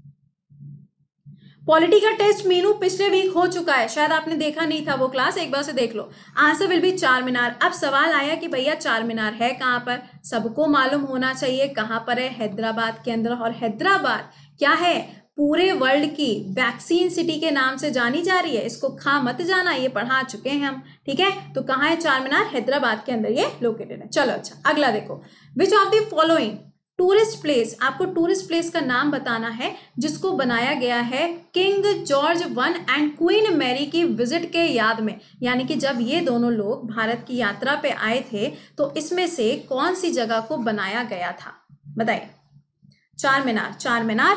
पॉलिटी का टेस्ट मीनू पिछले वीक हो चुका है, शायद आपने देखा नहीं था वो क्लास, एक बार से देख लो। आंसर विल बी चार मीनार। अब सवाल आया कि भैया चार मीनार है कहाँ पर, सबको मालूम होना चाहिए कहाँ पर है, हैदराबाद के अंदर। और हैदराबाद क्या है, पूरे वर्ल्ड की वैक्सीन सिटी के नाम से जानी जा रही है, इसको खा मत जाना, ये पढ़ा चुके हैं हम, ठीक है। तो कहाँ है चार मीनार, हैदराबाद के अंदर ये लोकेटेड है। चलो अच्छा अगला देखो, which of the following tourist place, आपको टूरिस्ट प्लेस का नाम बताना है जिसको बनाया गया है king George one and queen Mary की विजिट के याद में, यानी कि जब ये दोनों लोग भारत की यात्रा पे आए थे तो इसमें से कौन सी जगह को बनाया गया था, बताइए। चार मीनार, चार मीनार,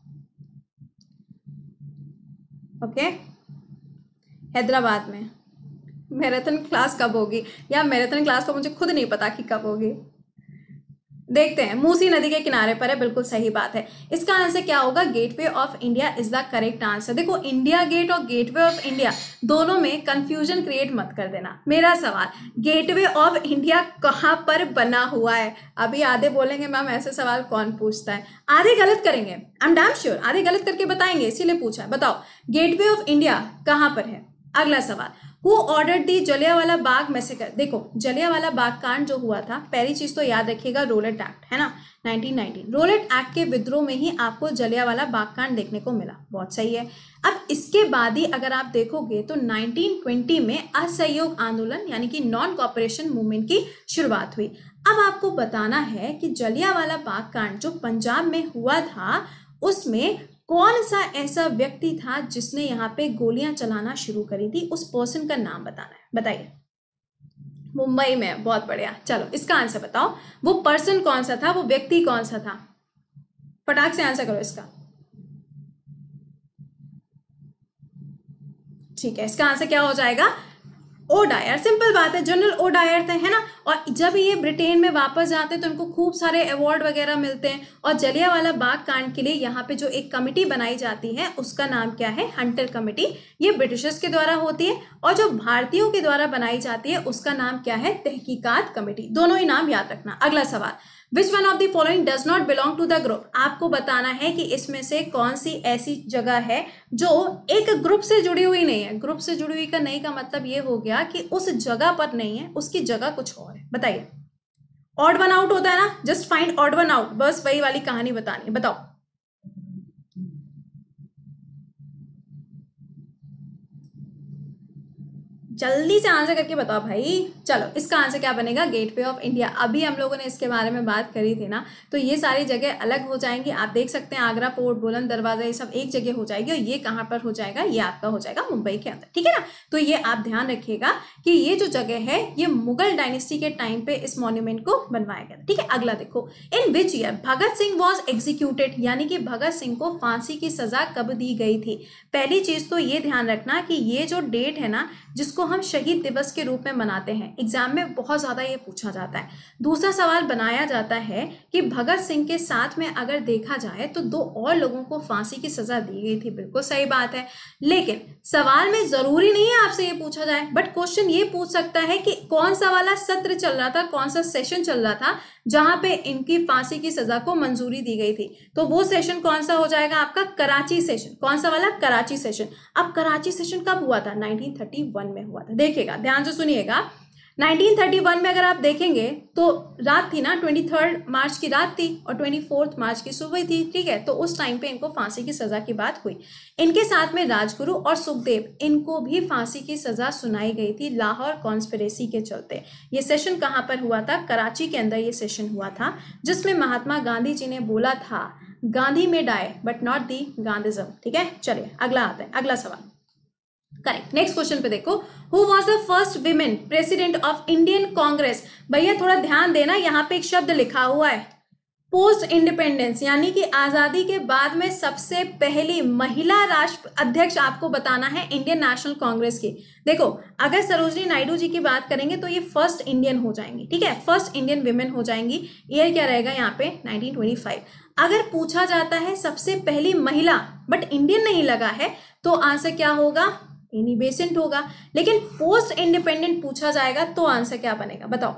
ओके, हैदराबाद में। मैराथन क्लास कब होगी, या मैराथन क्लास तो मुझे खुद नहीं पता कि कब होगी, देखते हैं। मूसी नदी के किनारे पर है, बिल्कुल सही बात है। इसका आंसर क्या होगा, gateway of India is the correct answer. देखो इंडिया गेट और गेटवे ऑफ इंडिया दोनों में कंफ्यूजन क्रिएट मत कर देना। मेरा सवाल, गेटवे ऑफ इंडिया कहाँ पर बना हुआ है। अभी आधे बोलेंगे मैम ऐसे सवाल कौन पूछता है, आधे गलत करेंगे, आई एम डैम श्योर, आधे गलत करके बताएंगे, इसीलिए पूछा है। बताओ गेटवे ऑफ इंडिया कहाँ पर है। अगला सवाल, who ordered the Jallianwala Bagh massacre. देखो जलियांवाला बाग कांड जो हुआ था, पहली चीज तो याद रखिएगा रोलेट एक्ट, है ना, नाइनटीन नाइनटीन। रोलेट एक्ट के विद्रोह में ही आपको जलियांवाला बाग कांड देखने को मिला, बहुत सही है। अब इसके बाद ही अगर आप देखोगे तो नाइनटीन ट्वेंटी में असहयोग आंदोलन यानी कि नॉन कॉपरेशन मूवमेंट की शुरुआत हुई। अब आपको बताना है कि जलियांवाला बाग कांड जो पंजाब में हुआ था उसमें कौन सा ऐसा व्यक्ति था जिसने यहाँ पे गोलियां चलाना शुरू करी थी, उस पर्सन का नाम बताना है, बताइए। मुंबई में, बहुत बढ़िया। चलो इसका आंसर बताओ, वो पर्सन कौन सा था, वो व्यक्ति कौन सा था, फटाक से आंसर करो इसका। ठीक है, इसका आंसर क्या हो जाएगा, ओ डायर। सिंपल बात है, जनरल ओ डायर थे, है ना। और जब ये ब्रिटेन में वापस जाते हैं तो उनको खूब सारे अवार्ड वगैरह मिलते हैं। और जलियांवाला बाग कांड के लिए यहाँ पे जो एक कमेटी बनाई जाती है उसका नाम क्या है, हंटर कमेटी। ये ब्रिटिशर्स के द्वारा होती है, और जो भारतीयों के द्वारा बनाई जाती है उसका नाम क्या है, तहकीकात कमेटी। दोनों ही नाम याद रखना। अगला सवाल, which one of the following does not belong to the group. आपको बताना है कि इसमें से कौन सी ऐसी जगह है जो एक ग्रुप से जुड़ी हुई नहीं है। ग्रुप से जुड़ी हुई का नहीं का मतलब ये हो गया कि उस जगह पर नहीं है, उसकी जगह कुछ और है, बताइए। ऑड वन आउट होता है ना, just find odd one out, बस वही वाली कहानी बतानी है, बताओ। जल्दी से आंसर करके बताओ भाई। चलो इसका आंसर क्या बनेगा, गेटवे ऑफ इंडिया। अभी हम लोगों ने इसके बारे में बात करी थी ना, तो ये सारी जगह अलग हो जाएंगी। आप देख सकते हैं आगरा फोर्ट, बुलंद दरवाजा, ये सब एक जगह हो जाएगी। और ये कहाँ पर हो जाएगा, ये आपका हो जाएगा मुंबई के अंदर, ठीक है ना। तो ये आप ध्यान रखिएगा कि ये जो जगह है ये मुगल डायनेस्टी के टाइम पे इस मॉन्यूमेंट को बनवाया गया, ठीक है। अगला देखो, in which year Bhagat Singh was executed, यानी कि भगत सिंह को फांसी की सजा कब दी गई थी। पहली चीज तो ये ध्यान रखना कि ये जो डेट है ना, जिसको हम शहीद दिवस के रूप में मनाते हैं, एग्जाम में बहुत ज्यादा ये पूछा जाता है। दूसरा सवाल बनाया जाता है कि भगत सिंह के साथ में अगर देखा जाए तो दो और लोगों को फांसी की सजा दी गई थी, बिल्कुल सही बात है। लेकिन सवाल में जरूरी नहीं है आपसे ये पूछा जाए, बट क्वेश्चन ये पूछ सकता है कि कौन सा वाला सत्र चल रहा था, कौन सा सेशन चल रहा था जहां पे इनकी फांसी की सजा को मंजूरी दी गई थी। तो वो सेशन कौन सा हो जाएगा आपका? कराची सेशन। कौन सा वाला? कराची सेशन। अब कराची सेशन कब हुआ था? नाइनटीन थर्टी वन में हुआ था। देखिएगा, ध्यान से सुनिएगा, नाइनटीन थर्टी वन में अगर आप देखेंगे तो रात थी ना, तेईस मार्च की रात थी और चौबीस मार्च की सुबह थी, ठीक है। तो उस टाइम पे इनको फांसी की सजा की बात हुई। इनके साथ में राजगुरु और सुखदेव, इनको भी फांसी की सजा सुनाई गई थी लाहौर कॉन्स्पिरेसी के चलते। ये सेशन कहाँ पर हुआ था? कराची के अंदर ये सेशन हुआ था, जिसमें महात्मा गांधी जी ने बोला था, Gandhi may die but not the Gandhism, ठीक है। चलिए अगला आता है, अगला सवाल। करेक्ट। नेक्स्ट क्वेश्चन पे देखो, who was the first women president of Indian Congress? भैया थोड़ा ध्यान देना, यहाँ पे एक शब्द लिखा हुआ है पोस्ट इंडिपेंडेंस, यानी कि आजादी के बाद में सबसे पहली महिला राष्ट्र अध्यक्ष आपको बताना है इंडियन नेशनल कांग्रेस की। देखो, अगर सरोजनी नायडू जी की बात करेंगे तो ये फर्स्ट इंडियन हो जाएंगी, ठीक है, फर्स्ट इंडियन विमेन हो जाएंगी। ईयर क्या रहेगा यहाँ पे? Nineteen twenty five. अगर पूछा जाता है सबसे पहली महिला बट इंडियन नहीं लगा है, तो आंसर क्या होगा? एनी बेसेंट होगा। लेकिन पोस्ट इंडिपेंडेंट पूछा जाएगा तो आंसर क्या बनेगा? बताओ।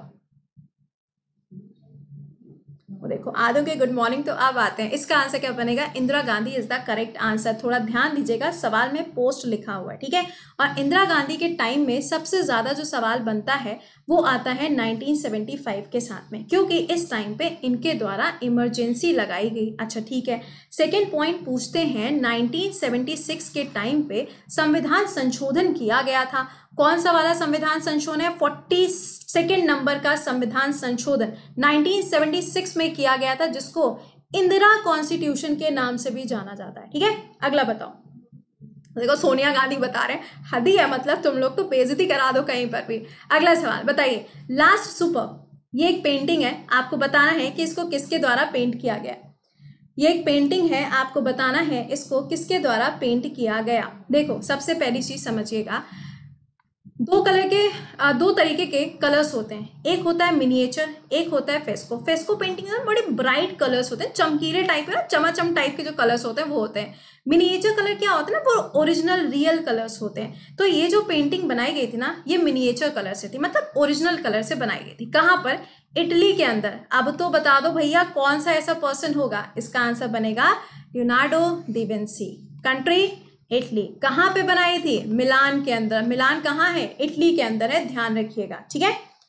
वो देखो, आदों के गुड मॉर्निंग। तो अब आते हैं, इसका आंसर क्या बनेगा? Indira Gandhi is the correct answer. थोड़ा ध्यान दीजिएगा, सवाल में पोस्ट लिखा हुआ है, ठीक है। और इंदिरा गांधी के टाइम में सबसे ज्यादा जो सवाल बनता है वो आता है नाइनटीन सेवेंटी फाइव के साथ में, क्योंकि इस टाइम पे इनके द्वारा इमरजेंसी लगाई गई। अच्छा ठीक है, सेकेंड पॉइंट पूछते हैं, नाइनटीन सेवेंटी सिक्स के टाइम पे संविधान संशोधन किया गया था। कौन सा वाला संविधान संशोधन है? फोर्टी सेकेंड नंबर का संविधान संशोधन नाइनटीन सेवेंटी सिक्स में किया गया था, जिसको इंदिरा कॉन्स्टिट्यूशन के नाम से भी जाना जाता है, ठीक है। अगला बताओ। देखो, सोनिया गांधी बता रहे हैं, हद ही है, मतलब तुम लोग तो बेइज्जती करा दो कहीं पर भी। अगला सवाल बताइए, लास्ट सुपर, ये एक पेंटिंग है, आपको बताना है कि इसको किसके द्वारा पेंट किया गया। ये एक पेंटिंग है, आपको बताना है इसको किसके द्वारा पेंट किया गया। देखो, सबसे पहली चीज समझिएगा, दो कलर के आ, दो तरीके के कलर्स होते हैं, एक होता है मिनिएचर, एक होता है फेस्को। फेस्को पेंटिंग में बड़े ब्राइट कलर्स होते हैं, चमकीले टाइप है ना, चमाचम टाइप के जो कलर्स होते हैं वो होते हैं। मिनिएचर कलर क्या होता है ना, वो ओरिजिनल रियल कलर्स होते हैं। तो ये जो पेंटिंग बनाई गई थी ना, ये मिनिएचर कलर से थी, मतलब ओरिजिनल कलर से बनाई गई थी। कहाँ पर? इटली के अंदर। अब तो बता दो भैया, कौन सा ऐसा पर्सन होगा? इसका आंसर बनेगा Leonardo da Vinci. Country Italy. कहाँ पे बनाई थी? मिलान के अंदर। मिलान कहाँ है? इटली के अंदर है, ध्यान रखिएगा, ठीक है।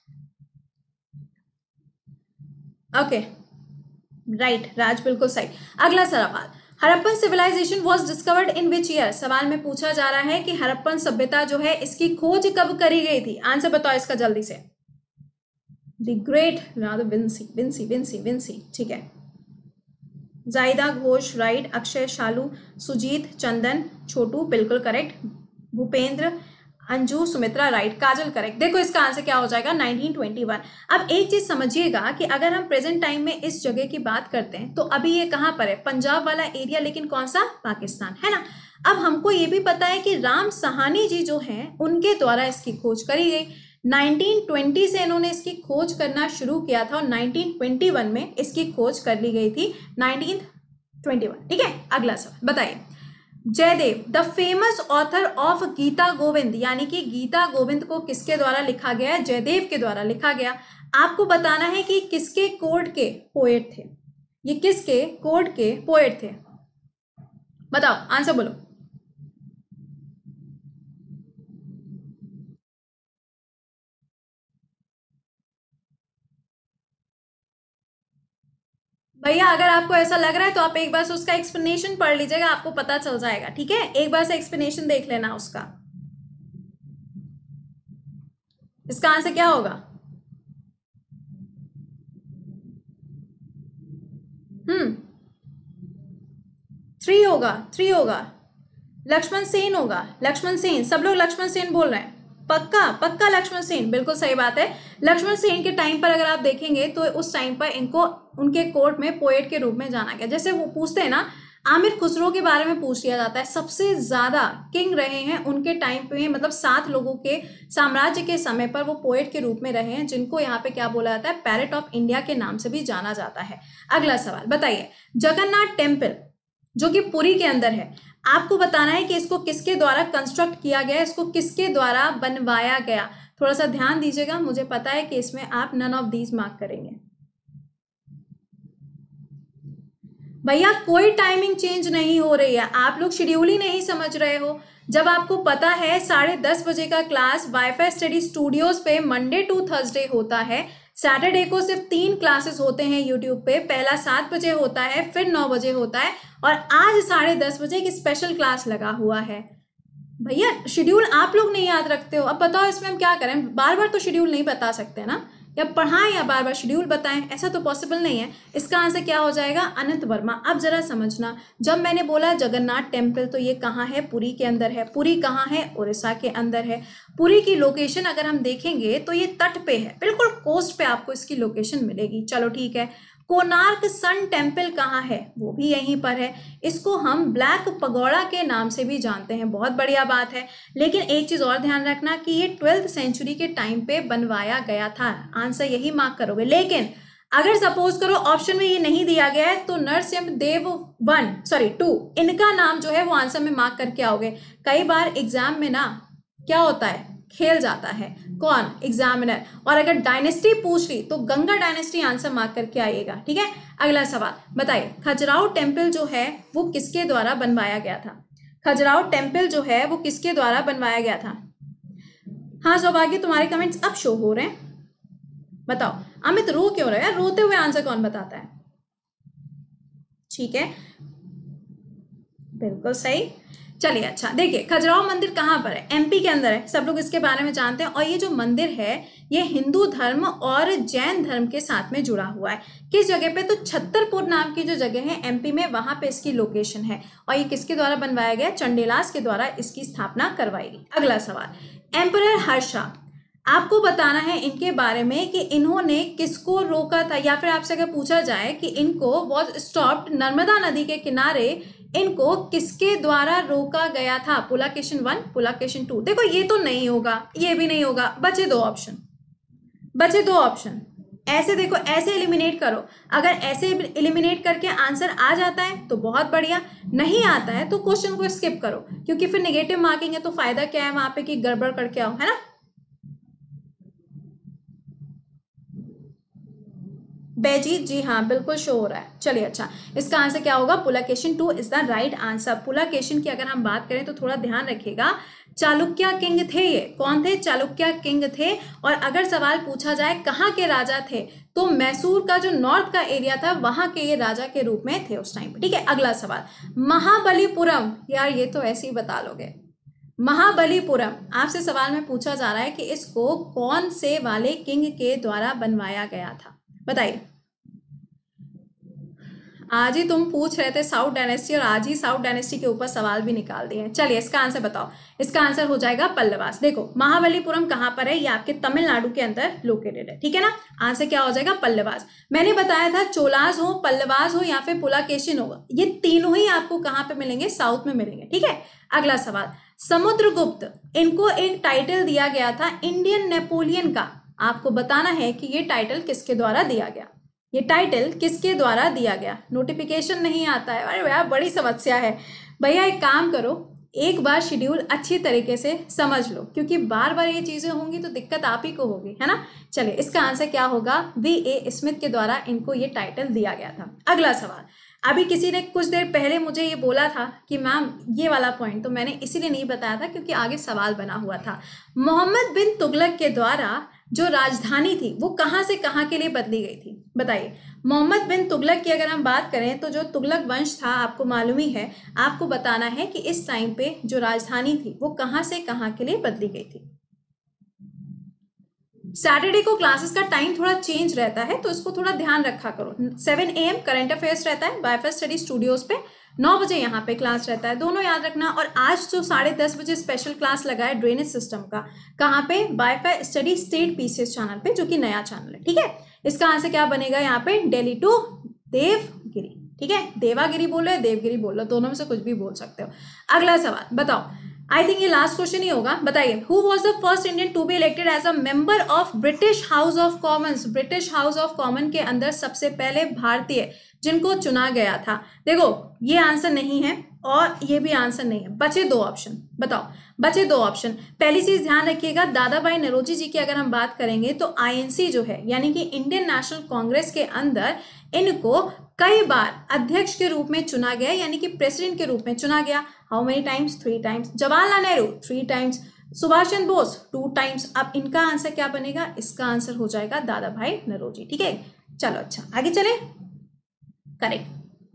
ओके, राइट, राज बिल्कुल सही। अगला सवाल, Harappan civilisation was discovered in which year? सवाल में पूछा जा रहा है कि हड़प्पन सभ्यता जो है इसकी खोज कब करी गई थी। आंसर बताओ इसका जल्दी से। द ग्रेट विंसी विंसी विंसी विंसी ठीक है। जायदा घोष राइट, अक्षय शालू, सुजीत, चंदन, छोटू बिल्कुल correct, Bhupendra, Anju, Sumitra right, Kajal correct. देखो इसका आंसर क्या हो जाएगा? Nineteen twenty one. अब एक चीज समझिएगा कि अगर हम प्रेजेंट टाइम में इस जगह की बात करते हैं तो अभी ये कहाँ पर है? पंजाब वाला एरिया, लेकिन कौन सा? पाकिस्तान, है ना। अब हमको ये भी पता है कि राम सहानी जी जो हैं उनके द्वारा इसकी खोज करी गई। नाइनटीन ट्वेंटी से इन्होंने इसकी खोज करना शुरू किया था और नाइनटीन ट्वेंटी वन में इसकी खोज कर ली गई थी, नाइनटीन ट्वेंटी वन, ठीक है। अगला सवाल बताइए, Jayadev the famous author of Gita Govind, यानी कि गीता गोविंद को किसके द्वारा लिखा गया है? जयदेव के द्वारा लिखा गया। आपको बताना है कि किसके कोड के पोएट थे, ये किसके कोड के पोएट थे, बताओ, आंसर बोलो। भैया अगर आपको ऐसा लग रहा है तो आप एक बार से उसका एक्सप्लेनेशन पढ़ लीजिएगा, आपको पता चल जाएगा, ठीक है। एक बार से एक्सप्लेनेशन देख लेना उसका। इसका आंसर क्या होगा? हम्म थ्री होगा, थ्री होगा, लक्ष्मण सेन होगा, लक्ष्मण सेन। सब लोग लक्ष्मण सेन बोल रहे हैं, पक्का पक्का लक्ष्मण सेन, बिल्कुल सही बात है। लक्ष्मण सेन के टाइम पर अगर आप देखेंगे तो उस टाइम पर इनको उनके कोर्ट में पोएट के रूप में जाना गया। जैसे वो पूछते हैं ना, आमिर खुसरो के बारे में पूछ लिया जाता है, सबसे ज्यादा किंग रहे हैं उनके टाइम पे, मतलब सात लोगों के साम्राज्य के समय पर वो पोएट के रूप में रहे हैं, जिनको यहाँ पे क्या बोला जाता है? पैरेट ऑफ इंडिया के नाम से भी जाना जाता है। अगला सवाल बताइए, जगन्नाथ टेम्पल जो कि पुरी के अंदर है, आपको बताना है कि इसको किसके द्वारा कंस्ट्रक्ट किया गया, इसको किसके द्वारा बनवाया गया। थोड़ा सा ध्यान दीजिएगा, मुझे पता है कि इसमें आप नन ऑफ दीज मार्क करेंगे। भैया कोई टाइमिंग चेंज नहीं हो रही है, आप लोग शेड्यूल ही नहीं समझ रहे हो। जब आपको पता है साढ़े दस बजे का क्लास वाईफाई स्टडी स्टूडियोज पे मंडे टू थर्सडे होता है, सैटरडे को सिर्फ तीन क्लासेस होते हैं यूट्यूब पे, पहला सात बजे होता है, फिर नौ बजे होता है, और आज साढ़े दस बजे एक स्पेशल क्लास लगा हुआ है। भैया शेड्यूल आप लोग नहीं याद रखते हो, अब बताओ इसमें हम क्या करें? बार बार तो शेड्यूल नहीं बता सकते ना, या पढ़ाएं या बार बार शेड्यूल बताएं, ऐसा तो पॉसिबल नहीं है। इसका आंसर क्या हो जाएगा? अनंत वर्मा। अब जरा समझना, जब मैंने बोला जगन्नाथ टेम्पल, तो ये कहाँ है? पुरी के अंदर है। पुरी कहाँ है? उड़ीसा के अंदर है। पुरी की लोकेशन अगर हम देखेंगे तो ये तट पे है, बिल्कुल कोस्ट पे आपको इसकी लोकेशन मिलेगी। चलो ठीक है। कोणार्क सन टेम्पल कहाँ है? वो भी यहीं पर है। इसको हम ब्लैक पगोड़ा के नाम से भी जानते हैं, बहुत बढ़िया बात है। लेकिन एक चीज और ध्यान रखना कि ये ट्वेल्थ सेंचुरी के टाइम पे बनवाया गया था, आंसर यही मार्क करोगे। लेकिन अगर सपोज करो ऑप्शन में ये नहीं दिया गया है तो Narasimha Dev one sorry two, इनका नाम जो है वो आंसर में मार्क करके आओगे। कई बार एग्जाम में ना क्या होता है, खेल जाता है कौन? एग्जामिनर। और अगर डायनेस्टी पूछ ली तो गंगा डायनेस्टी आंसर मार्क करके आइएगा, ठीक है। अगला सवाल बताइए, खजुराहो टेम्पल जो है वो किसके द्वारा बनवाया गया था? खजुराहो टेम्पल जो है वो किसके द्वारा बनवाया गया था? हाँ सौभाग्य, तुम्हारे कमेंट्स अब शो हो रहे हैं, बताओ। अमित रो क्यों रहे हैं? रोते हुए आंसर कौन बताता है? ठीक है, बिल्कुल सही। चलिए अच्छा देखिए, खजुराहो मंदिर कहाँ पर है? एमपी के अंदर है, सब लोग इसके बारे में जानते हैं। और ये जो मंदिर है ये हिंदू धर्म और जैन धर्म के साथ में जुड़ा हुआ है। किस जगह पे? तो छतरपुर नाम की जो जगह है एमपी में, वहां पे इसकी लोकेशन है। और ये किसके द्वारा बनवाया गया? चंडीलास के द्वारा इसकी स्थापना करवाई गई। अगला सवाल, एम्परर हर्षा, आपको बताना है इनके बारे में कि इन्होंने किसको रोका था, या फिर आपसे अगर पूछा जाए कि इनको वॉज स्टॉप्ड नर्मदा नदी के किनारे, इनको किसके द्वारा रोका गया था? Pulakeshin one, Pulakeshin two. देखो ये तो नहीं होगा, ये भी नहीं होगा, बचे दो ऑप्शन, बचे दो ऑप्शन। ऐसे देखो, ऐसे एलिमिनेट करो, अगर ऐसे एलिमिनेट करके आंसर आ जाता है तो बहुत बढ़िया, नहीं आता है तो क्वेश्चन को स्किप करो, क्योंकि फिर नेगेटिव मार्किंग है तो फायदा क्या है वहां पे कि गड़बड़ करके आओ, है ना। बेजीत जी हाँ बिल्कुल शो हो रहा है। चलिए अच्छा, इसका आंसर क्या होगा? Pulakeshin two is the right answer. Pulakeshin की अगर हम बात करें तो थोड़ा ध्यान रखिएगा, चालुक्य किंग थे। ये कौन थे? चालुक्य किंग थे। और अगर सवाल पूछा जाए कहाँ के राजा थे, तो मैसूर का जो नॉर्थ का एरिया था वहां के ये राजा के रूप में थे उस टाइम पे, ठीक है। अगला सवाल, महाबलीपुरम, यार ये तो ऐसे ही बता लोगे। महाबलीपुरम आपसे सवाल में पूछा जा रहा है कि इसको कौन से वाले किंग के द्वारा बनवाया गया था, बताइए। आज ही तुम पूछ रहे थे साउथ डायनेस्टी, और आज ही साउथ डायनेस्टी के ऊपर सवाल भी निकाल दिए हैं। चलिए इसका आंसर बताओ। इसका आंसर हो जाएगा पल्लवास। देखो महाबलीपुरम कहाँ पर है? ये आपके तमिलनाडु के अंदर लोकेटेड है, ठीक है ना। आंसर क्या हो जाएगा? पल्लवास। मैंने बताया था चोलास हो, पल्लवास हो या फिर पुलाकेशिन हो, ये तीनों ही आपको कहाँ पे मिलेंगे? साउथ में मिलेंगे, ठीक है। अगला सवाल, समुद्रगुप्त, इनको एक टाइटल दिया गया था इंडियन नेपोलियन का। आपको बताना है कि ये टाइटल किसके द्वारा दिया गया, ये टाइटल किसके द्वारा दिया गया। नोटिफिकेशन नहीं आता है, अरे यार बड़ी समस्या है। भैया एक काम करो, एक बार शेड्यूल अच्छी तरीके से समझ लो, क्योंकि बार बार ये चीजें होंगी तो दिक्कत आप ही को होगी, है ना। चलिए इसका आंसर क्या होगा? वी ए स्मिथ के द्वारा इनको ये टाइटल दिया गया था। अगला सवाल, अभी किसी ने कुछ देर पहले मुझे ये बोला था कि मैम ये वाला पॉइंट, तो मैंने इसीलिए नहीं बताया था क्योंकि आगे सवाल बना हुआ था। मोहम्मद बिन तुगलक के द्वारा जो राजधानी थी वो कहाँ से कहाँ के लिए बदली गई थी, बताइए। मोहम्मद बिन तुगलक की अगर हम बात करें तो जो तुगलक वंश था, आपको मालूम ही है, आपको बताना है कि इस टाइम पे जो राजधानी थी वो कहाँ से कहाँ के लिए बदली गई थी। सैटरडे को क्लासेस का टाइम थोड़ा चेंज रहता है तो इसको थोड़ा ध्यान रखा करो। Seven A M current affairs रहता है वाईफाई स्टडी स्टूडियोज पे, नौ बजे यहाँ पे क्लास रहता है, दोनों याद रखना। और आज जो साढ़े दस बजे स्पेशल क्लास लगा है ड्रेनेज सिस्टम का, कहाँ पे? WiFi study state PCS channel पे, जो कि नया चैनल है, ठीक है। इसका आंसर क्या बनेगा यहाँ पे? दिल्ली टू देवगिरी, ठीक है। देवागिरी बोल रहे, देवगिरी बोल रहे, दोनों में से कुछ भी बोल सकते हो। अगला सवाल बताओ, आई थिंक ये लास्ट क्वेश्चन ही होगा, बताइए। Who was the first Indian to be elected as a member of British House of Commons? British House of common के अंदर सबसे पहले भारतीय जिनको चुना गया था। देखो ये आंसर नहीं है, और ये भी आंसर नहीं है। बचे दो ऑप्शन, बताओ बचे दो ऑप्शन। पहली चीज ध्यान रखिएगा, दादा भाई नौरोजी जी की अगर हम बात करेंगे तो आईएनसी जो है यानी कि इंडियन नेशनल कांग्रेस के अंदर इनको कई बार अध्यक्ष के रूप में चुना गया, यानी कि प्रेसिडेंट के रूप में चुना गया। How many times? Three times. Jawaharlal Nehru three times. Subhash Chandra Bose two times. अब इनका आंसर क्या बनेगा? इसका आंसर हो जाएगा दादा भाई नौरोजी। ठीक है, चलो अच्छा आगे चले। करेक्ट।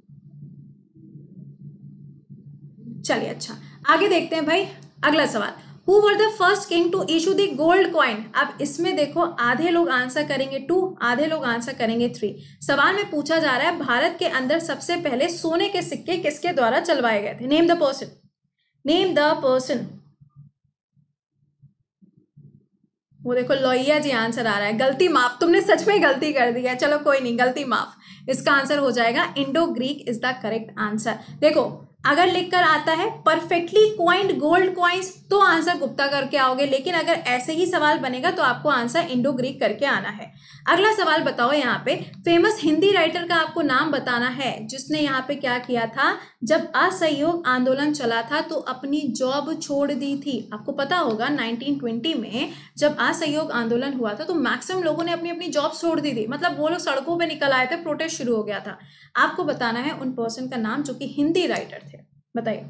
चलिए अच्छा आगे देखते हैं भाई। अगला सवाल, who were the first king to issue the gold coin? अब इसमें देखो आधे लोग आंसर करेंगे टू, आधे लोग आंसर करेंगे थ्री। सवाल में पूछा जा रहा है भारत के अंदर सबसे पहले सोने के सिक्के किसके द्वारा चलवाए गए थे? Name the person, name the person. वो देखो लोहिया जी आंसर आ रहा है। गलती माफ, तुमने सच में गलती कर दी है। चलो कोई नहीं, गलती माफ। इसका आंसर हो जाएगा Indo Greek is the correct answer. देखो अगर लिखकर आता है परफेक्टली क्वाइंड गोल्ड कॉइन्स तो आंसर गुप्ता करके आओगे, लेकिन अगर ऐसे ही सवाल बनेगा तो आपको आंसर इंडो ग्रीक करके आना है। अगला सवाल बताओ, यहाँ पे फेमस हिंदी राइटर का आपको नाम बताना है जिसने यहाँ पे क्या किया था, जब असहयोग आंदोलन चला था तो अपनी जॉब छोड़ दी थी। आपको पता होगा नाइनटीन ट्वेंटी में जब असहयोग आंदोलन हुआ था तो मैक्सिमम लोगों ने अपनी अपनी जॉब छोड़ दी थी, मतलब वो लोग सड़कों पे निकल आए थे, प्रोटेस्ट शुरू हो गया था। आपको बताना है उन पर्सन का नाम जो कि हिंदी राइटर थे। बताइए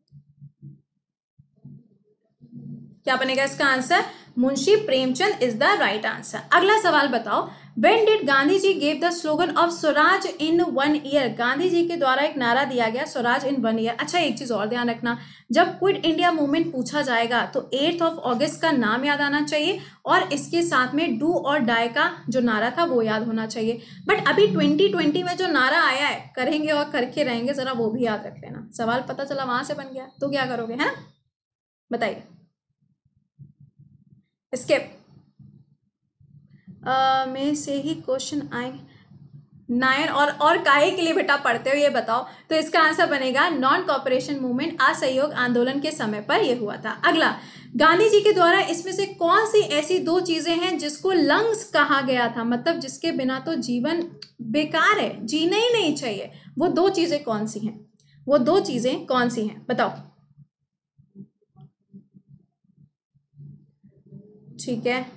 क्या बनेगा इसका answer? Munshi Premchand is the right answer. अगला सवाल बताओ, When did Gandhi ji gave the slogan of Swaraj in one year? Gandhi ji के द्वारा एक नारा दिया गया स्वराज इन वन ईयर। अच्छा एक चीज और ध्यान रखना, जब क्विट इंडिया मूवमेंट पूछा जाएगा तो एट्थ ऑफ अगस्त का नाम याद आना चाहिए और इसके साथ में डू और डाई का जो नारा था वो याद होना चाहिए। बट अभी ट्वेंटी ट्वेंटी में जो नारा आया है करेंगे और करके रहेंगे, जरा वो भी याद रख लेना। सवाल पता चला वहां से बन गया तो क्या करोगे, है ना? बताइए। स्किप Uh, में से ही क्वेश्चन आए नाइन और और काहे के लिए बेटा पढ़ते हो ये बताओ। तो इसका आंसर बनेगा नॉन कॉपरेशन मूवमेंट, असहयोग आंदोलन के समय पर यह हुआ था। अगला, गांधी जी के द्वारा इसमें से कौन सी ऐसी दो चीजें हैं जिसको लंग्स कहा गया था, मतलब जिसके बिना तो जीवन बेकार है, जीना ही नहीं चाहिए। वो दो चीजें कौन सी हैं? वो दो चीजें कौन सी हैं बताओ। ठीक है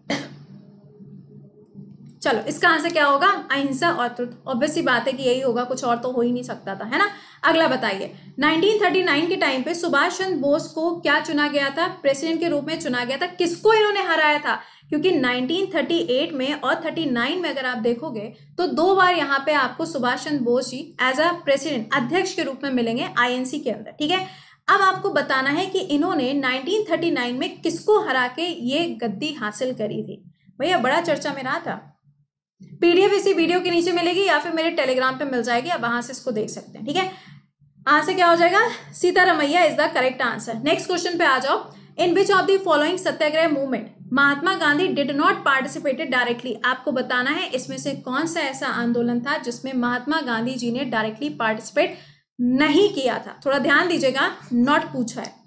चलो इसका आंसर क्या होगा? अहिंसा और ट्रुथ। ऑब्वियसली बात है कि यही होगा, कुछ और तो हो ही नहीं सकता था, है ना? अगला बताइए, नाइनटीन थर्टी नाइन के टाइम पे सुभाष चंद्र बोस को क्या चुना गया था? प्रेसिडेंट के रूप में चुना गया था। किसको इन्होंने हराया था? क्योंकि नाइनटीन थर्टी एट में और थर्टी नाइन में अगर आप देखोगे तो दो बार यहाँ पे आपको Subhash Chandra Bose ji as a president अध्यक्ष के रूप में मिलेंगे आईएनसी के अंदर। ठीक है, अब आपको बताना है कि इन्होंने नाइनटीन थर्टी नाइन में किसको हरा के ये गद्दी हासिल करी थी। भैया बड़ा चर्चा में रहा था। पीडीएफ इसी वीडियो के नीचे मिलेगी या फिर मेरे टेलीग्राम पे मिल जाएगी, आप वहां से इसको देख सकते हैं। ठीक है, आंसर क्या हो जाएगा? Sitaramayya is the correct answer. Next question पे आ जाओ, in which of the following satyagraha movement Mahatma Gandhi did not participated directly? आपको बताना है इसमें से कौन सा ऐसा आंदोलन था जिसमें महात्मा गांधी जी ने डायरेक्टली पार्टिसिपेट नहीं किया था। थोड़ा ध्यान दीजिएगा, नॉट पूछा है।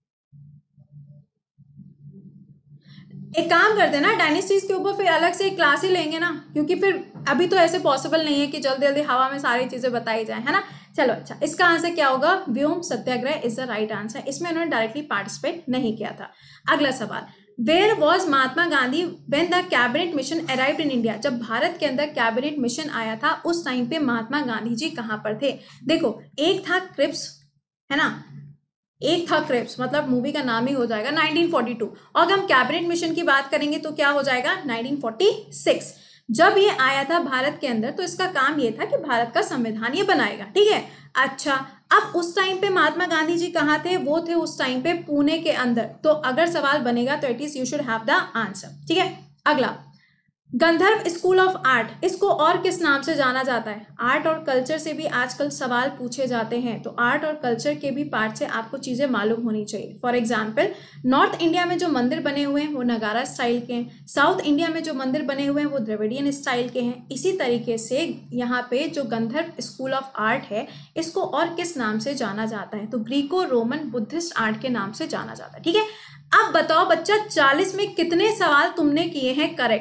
एक काम करते हैं ना, डायनेस्टीज के ऊपर फिर अलग से एक क्लास ही लेंगे ना, क्योंकि फिर अभी तो ऐसे पॉसिबल नहीं है कि जल्दी जल्दी हवा में सारी चीजें बताई जाए, है ना? चलो अच्छा, इसका आंसर क्या होगा? व्योम satyagraha is the right answer. इसमें उन्होंने डायरेक्टली पार्टिसिपेट नहीं किया था। अगला सवाल, where was Mahatma Gandhi when the cabinet mission arrived in India? जब भारत के अंदर कैबिनेट मिशन आया था उस टाइम पे महात्मा गांधी जी कहाँ पर थे? देखो एक था क्रिप्स, है ना, एक था क्रिप्स, मतलब मूवी का नाम ही हो जाएगा नाइनटीन फोर्टी टू। और अगर हम कैबिनेट मिशन की बात करेंगे तो क्या हो जाएगा? Nineteen forty six. जब ये आया था भारत के अंदर तो इसका काम ये था कि भारत का संविधान ये बनाएगा। ठीक है, अच्छा अब उस टाइम पे महात्मा गांधी जी कहाँ थे? वो थे उस टाइम पे पुणे के अंदर। तो अगर सवाल बनेगा तो it is you should have the answer. ठीक है, अगला, गंधर्व स्कूल ऑफ आर्ट, इसको और किस नाम से जाना जाता है? आर्ट और कल्चर से भी आजकल सवाल पूछे जाते हैं, तो आर्ट और कल्चर के भी पार्ट से आपको चीजें मालूम होनी चाहिए। फॉर एग्जांपल, नॉर्थ इंडिया में जो मंदिर बने हुए हैं वो नगारा स्टाइल के हैं, साउथ इंडिया में जो मंदिर बने हुए हैं वो द्रविडियन स्टाइल के हैं। इसी तरीके से यहाँ पे जो गंधर्व स्कूल ऑफ आर्ट है इसको और किस नाम से जाना जाता है? तो ग्रीको रोमन बुद्धिस्ट आर्ट के नाम से जाना जाता है। ठीक है, अब बताओ बच्चा, चालीस में कितने सवाल तुमने किए हैं करेक्ट?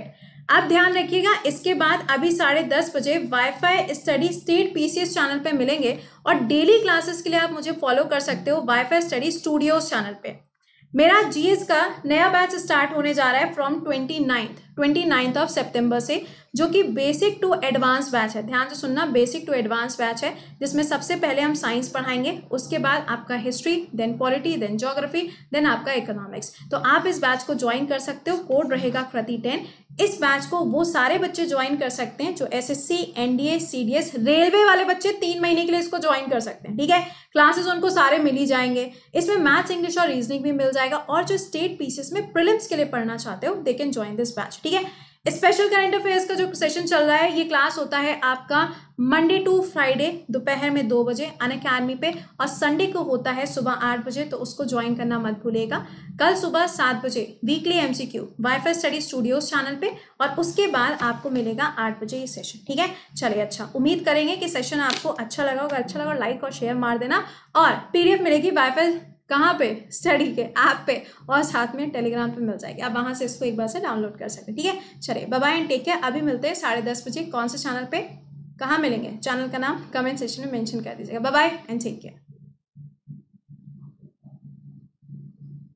आप ध्यान रखिएगा। इसके बाद अभी साढ़े दस बजे WiFi study state PCS channel पे मिलेंगे और डेली क्लासेस के लिए आप मुझे फॉलो कर सकते हो वाईफाई स्टडी स्टूडियोज चैनल पे। मेरा जीएस का नया बैच स्टार्ट होने जा रहा है from twenty ninth twenty ninth of सितंबर से, जो कि बेसिक टू एडवांस बैच है। ध्यान से सुनना, बेसिक टू एडवांस बैच है, जिसमें सबसे पहले हम साइंस पढ़ाएंगे, उसके बाद आपका history, then polity, then geography, then आपका इकोनॉमिक्स। तो आप इस बैच को ज्वाइन कर सकते हो, कोड रहेगा कृति टेन। इस बैच को वो सारे बच्चे ज्वाइन कर सकते हैं जो एसएससी, एनडीए, सीडीएस, रेलवे वाले बच्चे तीन महीने के लिए इसको ज्वाइन कर सकते हैं। ठीक है, क्लासेस उनको सारे मिल ही जाएंगे। इसमें मैथ्स, इंग्लिश और रीजनिंग भी मिल जाएगा। और जो स्टेट पीसीएस में प्रीलिम्स के लिए पढ़ना चाहते हो, they can join this batch. ठीक है, स्पेशल करंट अफेयर्स का जो सेशन चल रहा है, ये क्लास होता है आपका मंडे टू फ्राइडे दोपहर में दो बजे अनअकैडमी पे, और संडे को होता है सुबह आठ बजे, तो उसको ज्वाइन करना मत भूलिएगा। कल सुबह सात बजे weekly MCQ WiFi study studios channel पे, और उसके बाद आपको मिलेगा आठ बजे ये सेशन। ठीक है, चलिए, अच्छा, उम्मीद करेंगे कि सेशन आपको अच्छा लगा होगा। अच्छा लगा लाइक और शेयर मार देना, और पीडीएफ मिलेगी वाईफाई कहाँ पे, स्टडी के ऐप पे, और साथ में टेलीग्राम पे मिल जाएगी। आप वहाँ से इसको एक बार से डाउनलोड कर सकते हैं। ठीक है, चलिए, bye bye and take care. अभी मिलते हैं साढ़े दस बजे। कौन से चैनल पे, कहाँ मिलेंगे, चैनल का नाम कमेंट सेक्शन में मेंशन कर दीजिएगा। Bye bye and take care.